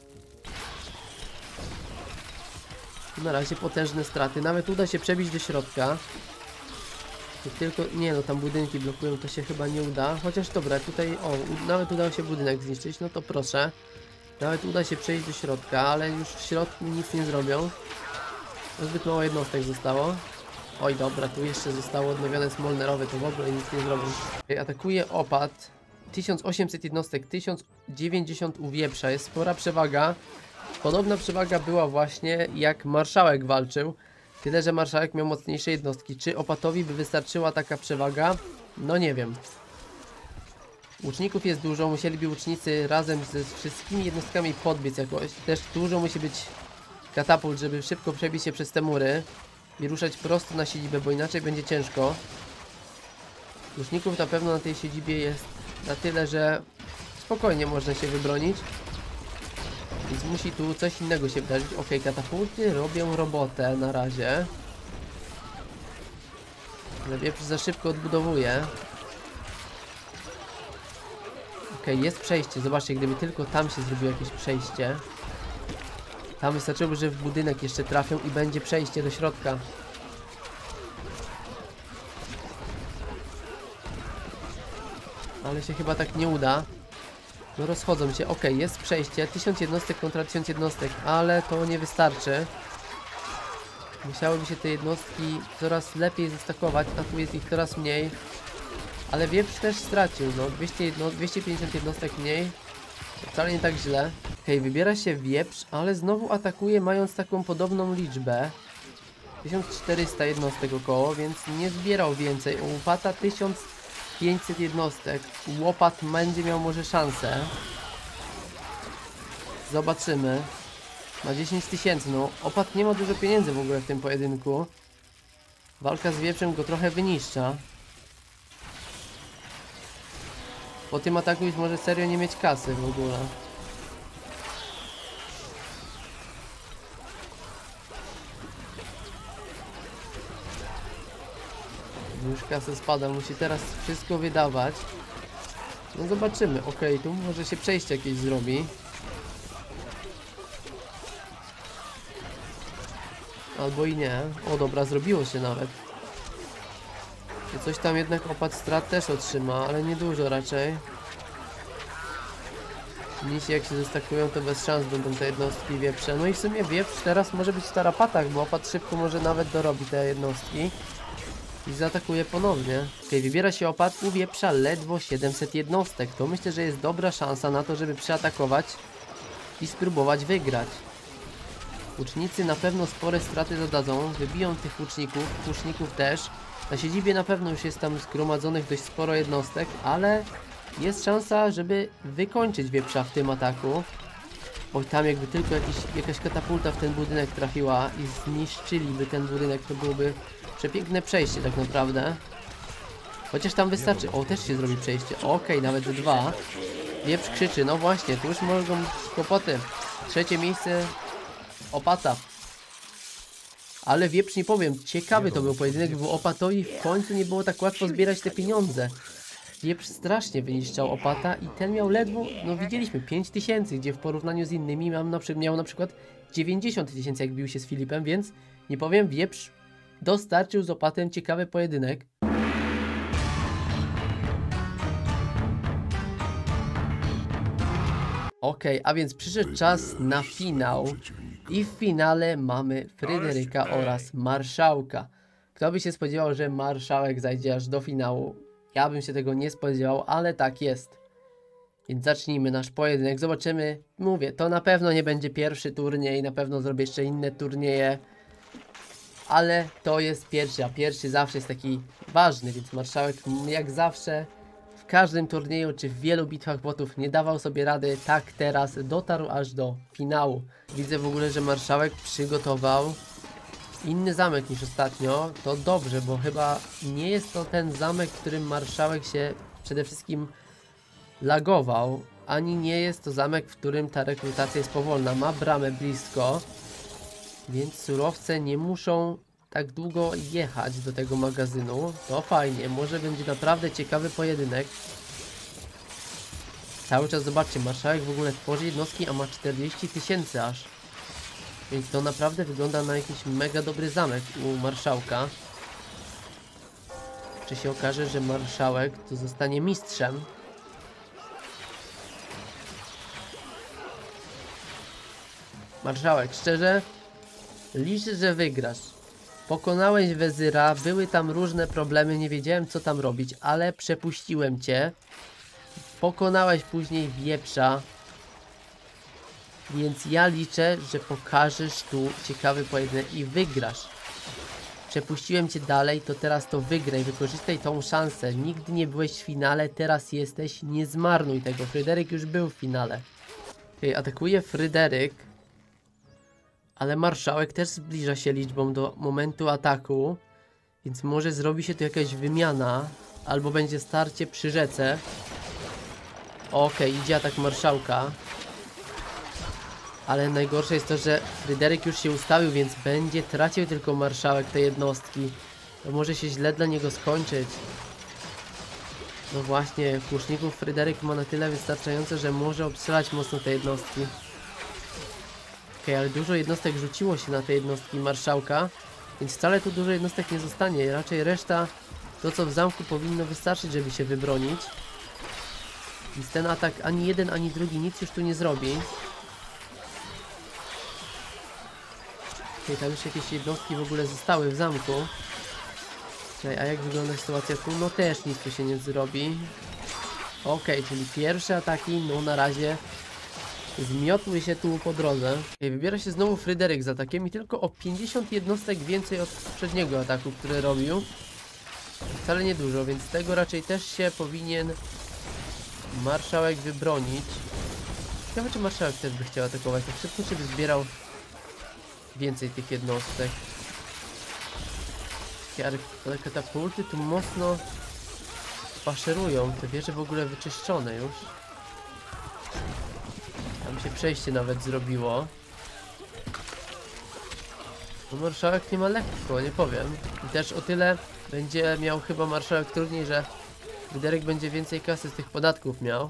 Na razie potężne straty. Nawet uda się przebić do środka. I tylko... Nie no, tam budynki blokują, to się chyba nie uda. Chociaż dobra, tutaj... O, nawet udało się budynek zniszczyć. No to proszę. Nawet uda się przejść do środka, ale już w środku nic nie zrobią. Zbyt mało jednostek zostało. Oj dobra, tu jeszcze zostało odnowione smolnerowe, to w ogóle nic nie zrobią. Atakuje opad. tysiąc osiemset jednostek, tysiąc dziewięćdziesiąt u wieprza, jest spora przewaga. Podobna przewaga była właśnie jak marszałek walczył. Tyle, że marszałek miał mocniejsze jednostki. Czy opatowi by wystarczyła taka przewaga? No nie wiem. Łuczników jest dużo, musieliby łucznicy razem ze wszystkimi jednostkami podbiec jakoś. Też dużo musi być katapult, żeby szybko przebić się przez te mury i ruszać prosto na siedzibę, bo inaczej będzie ciężko. Łuczników na pewno na tej siedzibie jest na tyle, że spokojnie można się wybronić. Więc musi tu coś innego się wydarzyć. Ok, katapulty robią robotę na razie. Ale wieprz za szybko odbudowuje. Ok, jest przejście. Zobaczcie, gdyby tylko tam się zrobiło jakieś przejście. Tam wystarczyłoby, że w budynek jeszcze trafią i będzie przejście do środka. Ale się chyba tak nie uda. No rozchodzą się. Ok, jest przejście. tysiąc jednostek kontra tysiąc jednostek, ale to nie wystarczy. Musiałyby się te jednostki coraz lepiej zestakować, a tu jest ich coraz mniej. Ale wieprz też stracił, no dwieście jedno, dwieście pięćdziesiąt jednostek mniej. To wcale nie tak źle. Ok, wybiera się wieprz, ale znowu atakuje mając taką podobną liczbę. tysiąc czterysta jednostek około, więc nie zbierał więcej. U łopata tysiąc pięćset jednostek. Łopat będzie miał może szansę. Zobaczymy. Ma dziesięć tysięcy. No, opat nie ma dużo pieniędzy w ogóle w tym pojedynku. Walka z wieprzem go trochę wyniszcza. Po tym ataku już może serio nie mieć kasy w ogóle. Już kasę spada, musi teraz wszystko wydawać. No zobaczymy, okej, okay, tu może się przejście jakieś zrobi. Albo i nie. O dobra, zrobiło się nawet. I coś tam jednak opad strat też otrzyma, ale niedużo raczej. Nisi jak się zestakują, to bez szans będą te jednostki wieprze. No i w sumie wieprz teraz może być w tarapatach, bo opad szybko może nawet dorobi te jednostki. I zaatakuje ponownie. Ok, wybiera się opad u wieprza ledwo siedemset jednostek. To myślę, że jest dobra szansa na to, żeby przeatakować i spróbować wygrać. Łucznicy na pewno spore straty zadadzą. Wybiją tych łuczników, łuczników też. Na siedzibie na pewno już jest tam zgromadzonych dość sporo jednostek, ale jest szansa, żeby wykończyć wieprza w tym ataku. Oj, tam jakby tylko jakiś, jakaś katapulta w ten budynek trafiła i zniszczyliby ten budynek, to byłoby przepiękne przejście tak naprawdę. Chociaż tam wystarczy... O, też się zrobi przejście. Okej, okay, nawet dwa. Wieprz krzyczy, no właśnie, tu już mogą być kłopoty. Trzecie miejsce opata. Ale wieprz nie powiem, ciekawy to był pojedynek, bo opatowi w końcu nie było tak łatwo zbierać te pieniądze. Wieprz strasznie wyniszczał opata i ten miał ledwo, no widzieliśmy, pięć tysięcy, gdzie w porównaniu z innymi miał na, miał na przykład dziewięćdziesiąt tysięcy, jak bił się z Filipem, więc nie powiem, wieprz dostarczył z opatem ciekawy pojedynek. Okej, okay, a więc przyszedł czas na finał i w finale mamy Fryderyka oraz Marszałka. Kto by się spodziewał, że Marszałek zajdzie aż do finału? Ja bym się tego nie spodziewał, ale tak jest. Więc zacznijmy nasz pojedynek, zobaczymy. Mówię, to na pewno nie będzie pierwszy turniej, na pewno zrobię jeszcze inne turnieje. Ale to jest pierwszy, a pierwszy zawsze jest taki ważny, więc Marszałek jak zawsze w każdym turnieju czy w wielu bitwach botów nie dawał sobie rady, tak teraz dotarł aż do finału. Widzę w ogóle, że Marszałek przygotował inny zamek niż ostatnio. To dobrze, bo chyba nie jest to ten zamek, w którym Marszałek się przede wszystkim lagował, ani nie jest to zamek, w którym ta rekrutacja jest powolna. Ma bramę blisko, więc surowce nie muszą tak długo jechać do tego magazynu. To fajnie, może będzie naprawdę ciekawy pojedynek. Cały czas zobaczcie, Marszałek w ogóle tworzy jednostki, a ma czterdzieści tysięcy aż. Więc to naprawdę wygląda na jakiś mega dobry zamek u Marszałka. Czy się okaże, że Marszałek to zostanie mistrzem? Marszałek, szczerze, liczę, że wygrasz. Pokonałeś Wezyra, były tam różne problemy, nie wiedziałem co tam robić, ale przepuściłem cię. Pokonałeś później wieprza. Więc ja liczę, że pokażesz tu ciekawy pojedynek i wygrasz. Przepuściłem cię dalej, to teraz to wygraj, wykorzystaj tą szansę. Nigdy nie byłeś w finale, teraz jesteś, nie zmarnuj tego. Fryderyk już był w finale. Okay, atakuje Fryderyk. Ale Marszałek też zbliża się liczbą do momentu ataku. Więc może zrobi się tu jakaś wymiana. Albo będzie starcie przy rzece. Okej, okay, idzie atak Marszałka. Ale najgorsze jest to, że Fryderyk już się ustawił, więc będzie tracił tylko Marszałek te jednostki. To może się źle dla niego skończyć. No właśnie, łuczników Fryderyk ma na tyle wystarczająco, że może obstrzelać mocno te jednostki. Okej, okay, ale dużo jednostek rzuciło się na te jednostki Marszałka, więc wcale tu dużo jednostek nie zostanie. Raczej reszta, to co w zamku powinno wystarczyć, żeby się wybronić. Więc ten atak ani jeden, ani drugi nic już tu nie zrobi. Okay, tam już jakieś jednostki w ogóle zostały w zamku. Okay, a jak wygląda sytuacja tu? No też nic tu się nie zrobi. Okej, okay, czyli pierwsze ataki, no na razie zmiotły się tu po drodze. Okay, wybiera się znowu Fryderyk z atakiem i tylko o pięćdziesiąt jednostek więcej od poprzedniego ataku, który robił. Wcale nie dużo, więc tego raczej też się powinien Marszałek wybronić. Ciekawe, czy Marszałek też by chciał atakować, tak szybko się by zbierał więcej tych jednostek. Ale katapulty tu mocno faszerują. Te wieże w ogóle wyczyszczone już. Tam się przejście nawet zrobiło. No Marszałek nie ma lekko, nie powiem. I też o tyle będzie miał chyba Marszałek trudniej, że Fryderyk będzie więcej kasy z tych podatków miał.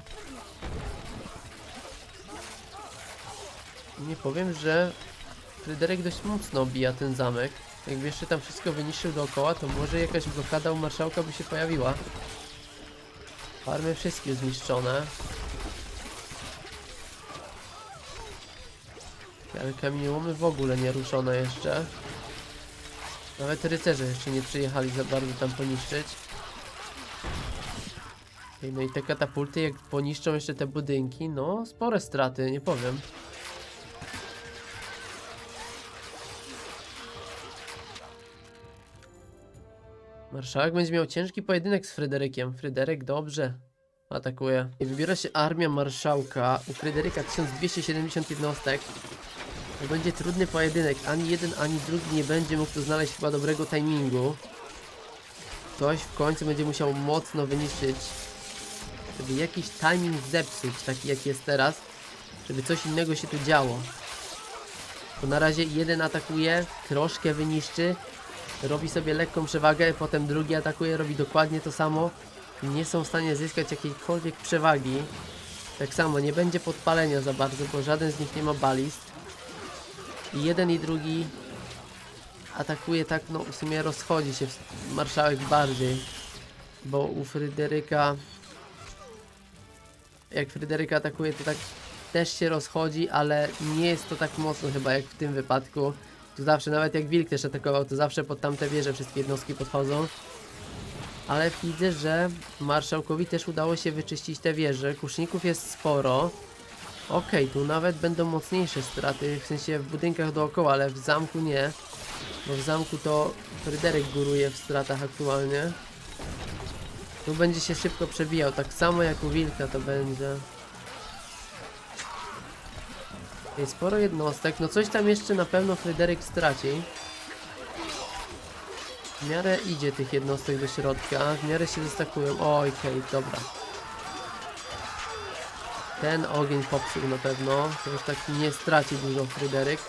Nie powiem, że Fryderyk dość mocno obija ten zamek. Jakby jeszcze tam wszystko wyniszczył dookoła, to może jakaś blokada u marszałka by się pojawiła. Farmy wszystkie zniszczone. Ale kamieniołomy w ogóle nie ruszone jeszcze. Nawet rycerze jeszcze nie przyjechali za bardzo tam poniszczyć. No i te katapulty, jak poniszczą jeszcze te budynki, no spore straty, nie powiem. Marszałek będzie miał ciężki pojedynek z Fryderykiem. Fryderyk dobrze atakuje. I wybiera się armia marszałka. U Fryderyka tysiąc dwieście siedemdziesiąt jednostek. To będzie trudny pojedynek. Ani jeden, ani drugi nie będzie mógł tu znaleźć chyba dobrego timingu. Ktoś w końcu będzie musiał mocno wyniszczyć, żeby jakiś timing zepsuć, taki jak jest teraz, żeby coś innego się tu działo. Bo na razie jeden atakuje, troszkę wyniszczy, robi sobie lekką przewagę, potem drugi atakuje, robi dokładnie to samo. Nie są w stanie zyskać jakiejkolwiek przewagi. Tak samo nie będzie podpalenia za bardzo, bo żaden z nich nie ma balist. I jeden i drugi atakuje tak, no w sumie rozchodzi się marszałek bardziej. Bo u Fryderyka, jak Fryderyka atakuje, to tak też się rozchodzi, ale nie jest to tak mocno chyba jak w tym wypadku. Tu zawsze, nawet jak wilk też atakował, to zawsze pod tamte wieże wszystkie jednostki podchodzą. Ale widzę, że marszałkowi też udało się wyczyścić te wieże. Kuszników jest sporo. Okej, okay, tu nawet będą mocniejsze straty, w sensie w budynkach dookoła, ale w zamku nie. Bo w zamku to Fryderyk góruje w stratach aktualnie. Tu będzie się szybko przebijał, tak samo jak u wilka to będzie. Jest sporo jednostek, no coś tam jeszcze na pewno Fryderyk straci. W miarę idzie tych jednostek do środka, w miarę się zestakują. Oj, okej, okay, dobra. Ten ogień popsuł na pewno, to już tak nie straci dużo Fryderyk.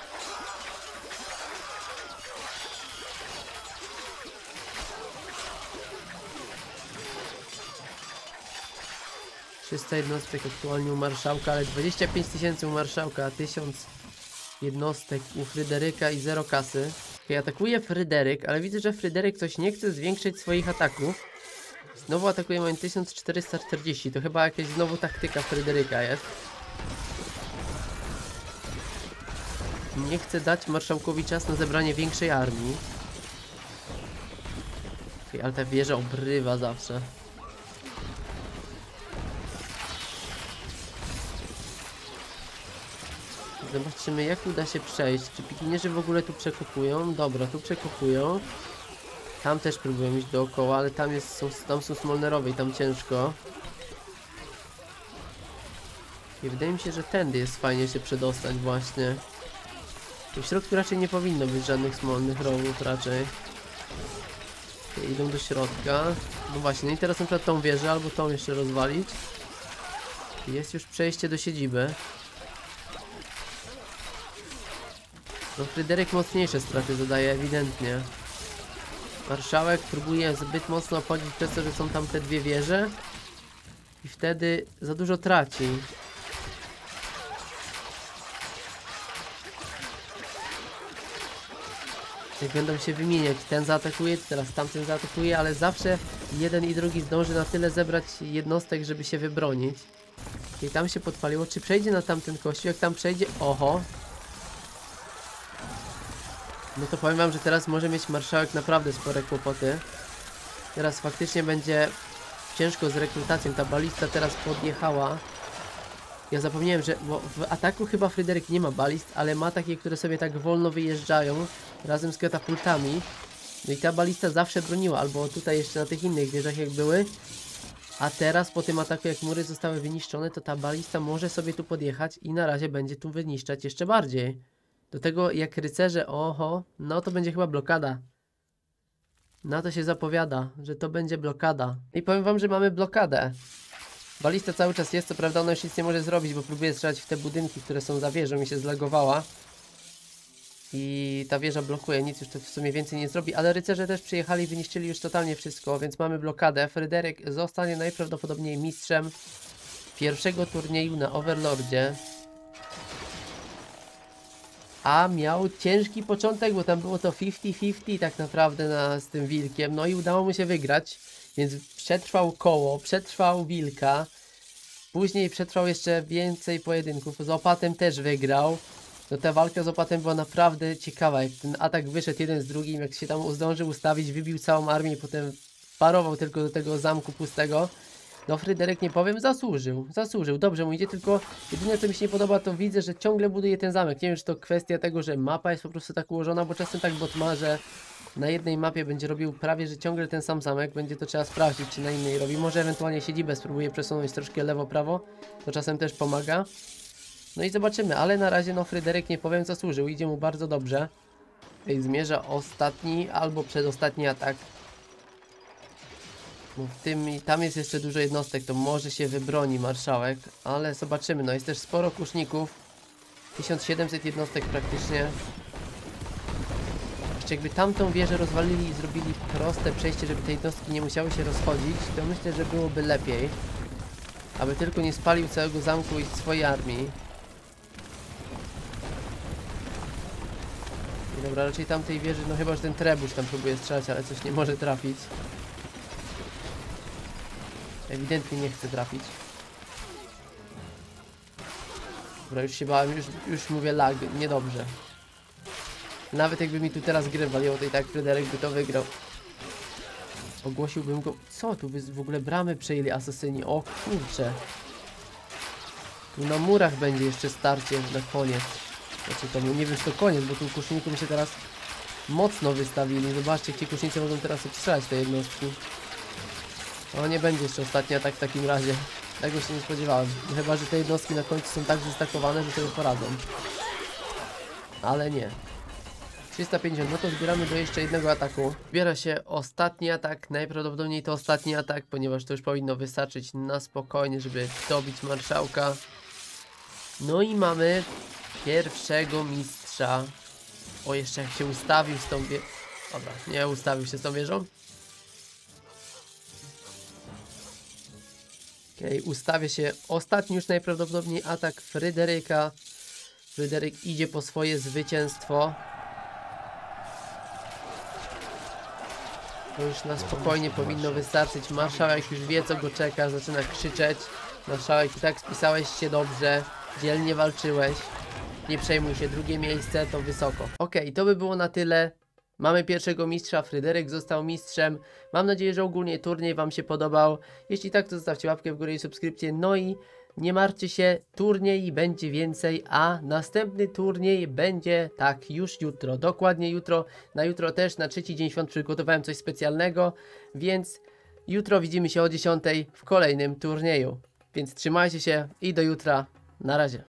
trzysta jednostek aktualnie u marszałka, ale dwadzieścia pięć tysięcy u marszałka, a tysiąc jednostek u Fryderyka i zero kasy. Okay, atakuje Fryderyk, ale widzę, że Fryderyk coś nie chce zwiększyć swoich ataków. Znowu atakuje moim tysiąc czterysta czterdzieści, to chyba jakaś znowu taktyka Fryderyka jest. Nie chce dać marszałkowi czas na zebranie większej armii. Okay, ale ta wieża obrywa zawsze. Zobaczymy, jak uda się przejść. Czy pikinierzy w ogóle tu przekopują? Dobra, tu przekopują. Tam też próbują iść dookoła, ale tam, jest, są, tam są smolnerowe i tam ciężko. I wydaje mi się, że tędy jest fajnie się przedostać właśnie. W środku raczej nie powinno być żadnych smolnych rowów raczej. Okay, idą do środka. No właśnie, no i teraz na przykład tą wieżę albo tą jeszcze rozwalić. Jest już przejście do siedziby. No Fryderyk mocniejsze straty zadaje ewidentnie. Marszałek próbuje zbyt mocno obchodzić przez to, że są tam te dwie wieże. I wtedy za dużo traci. Jak będą się wymieniać, ten zaatakuje, teraz tamten zaatakuje, ale zawsze jeden i drugi zdąży na tyle zebrać jednostek, żeby się wybronić. I tam się podpaliło, czy przejdzie na tamten kościół, jak tam przejdzie, oho. No to powiem wam, że teraz może mieć marszałek naprawdę spore kłopoty. Teraz faktycznie będzie ciężko z rekrutacją, ta balista teraz podjechała. Ja zapomniałem, że bo w ataku chyba Fryderyk nie ma balist, ale ma takie, które sobie tak wolno wyjeżdżają razem z katapultami. No i ta balista zawsze broniła, albo tutaj jeszcze na tych innych wieżach jak były. A teraz po tym ataku, jak mury zostały wyniszczone, to ta balista może sobie tu podjechać i na razie będzie tu wyniszczać jeszcze bardziej. Do tego jak rycerze, oho, no to będzie chyba blokada. Na to się zapowiada, że to będzie blokada. I powiem wam, że mamy blokadę. Balista cały czas jest, co prawda ona już nic nie może zrobić, bo próbuje strzelać w te budynki, które są za wieżą i się zlagowała. I ta wieża blokuje, nic już to w sumie więcej nie zrobi, ale rycerze też przyjechali i wyniszczyli już totalnie wszystko, więc mamy blokadę. Fryderyk zostanie najprawdopodobniej mistrzem pierwszego turnieju na Overlordzie. A miał ciężki początek, bo tam było to pięćdziesiąt pięćdziesiąt tak naprawdę na, z tym wilkiem. No i udało mu się wygrać, więc przetrwał koło, przetrwał wilka. Później przetrwał jeszcze więcej pojedynków, z opatem też wygrał. No ta walka z opatem była naprawdę ciekawa, jak ten atak wyszedł jeden z drugim, jak się tam zdążył ustawić, wybił całą armię i potem parował tylko do tego zamku pustego. No Fryderyk, nie powiem, zasłużył, zasłużył, dobrze mu idzie, tylko jedyne co mi się nie podoba, to widzę, że ciągle buduje ten zamek. Nie wiem, czy to kwestia tego, że mapa jest po prostu tak ułożona, bo czasem tak bot ma, że na jednej mapie będzie robił prawie, że ciągle ten sam zamek, będzie to trzeba sprawdzić, czy na innej robi. Może ewentualnie siedzibę spróbuje przesunąć troszkę lewo-prawo, to czasem też pomaga. No i zobaczymy, ale na razie no Fryderyk, nie powiem, zasłużył, idzie mu bardzo dobrze. Ej, zmierza ostatni albo przedostatni atak. Bo w tym i tam jest jeszcze dużo jednostek, to może się wybroni marszałek, ale zobaczymy, no jest też sporo kuszników. tysiąc siedemset jednostek praktycznie. Jeszcze jakby tamtą wieżę rozwalili i zrobili proste przejście, żeby te jednostki nie musiały się rozchodzić, to myślę, że byłoby lepiej. Aby tylko nie spalił całego zamku i swojej armii. I dobra, raczej tamtej wieży, no chyba, że ten trebusz tam próbuje strzelać, ale coś nie może trafić. Ewidentnie nie chce trafić. Dobra, już się bałem, już, już mówię lag, niedobrze. Nawet jakby mi tu teraz grę waliło, to i tak Fryderyk by to wygrał. Ogłosiłbym go... Co tu by w ogóle bramy przejęli asasyni? O kurcze. Tu na murach będzie jeszcze starcie na koniec. Znaczy to nie wiem, czy to koniec, bo tu kuszników się teraz mocno wystawili. Zobaczcie, jakie kusznicy mogą teraz obstrzelać te jednostki. O, nie będzie jeszcze ostatni atak w takim razie. Tego się nie spodziewałem. Chyba, że te jednostki na końcu są tak zestakowane, że sobie poradzą. Ale nie. trzysta pięćdziesiąt, no to zbieramy do jeszcze jednego ataku. Zbiera się ostatni atak, najprawdopodobniej to ostatni atak, ponieważ to już powinno wystarczyć na spokojnie, żeby dobić marszałka. No i mamy pierwszego mistrza. O, jeszcze jak się ustawił z tą wieżą. Dobra, nie ustawił się z tą wieżą. Okej, okay, ustawia się ostatni już najprawdopodobniej atak Fryderyka. Fryderyk idzie po swoje zwycięstwo. To już na spokojnie powinno wystarczyć. Marszałek już wie, co go czeka, zaczyna krzyczeć. Marszałek, i tak spisałeś się dobrze, dzielnie walczyłeś. Nie przejmuj się, drugie miejsce to wysoko. Okej, okay, to by było na tyle. Mamy pierwszego mistrza, Fryderyk został mistrzem. Mam nadzieję, że ogólnie turniej wam się podobał. Jeśli tak, to zostawcie łapkę w górę i subskrypcję. No i nie martwcie się, turniej będzie więcej, a następny turniej będzie, tak, już jutro. Dokładnie jutro. Na jutro też, na trzeci dzień świąt przygotowałem coś specjalnego, więc jutro widzimy się o dziesiątej w kolejnym turnieju. Więc trzymajcie się i do jutra. Na razie.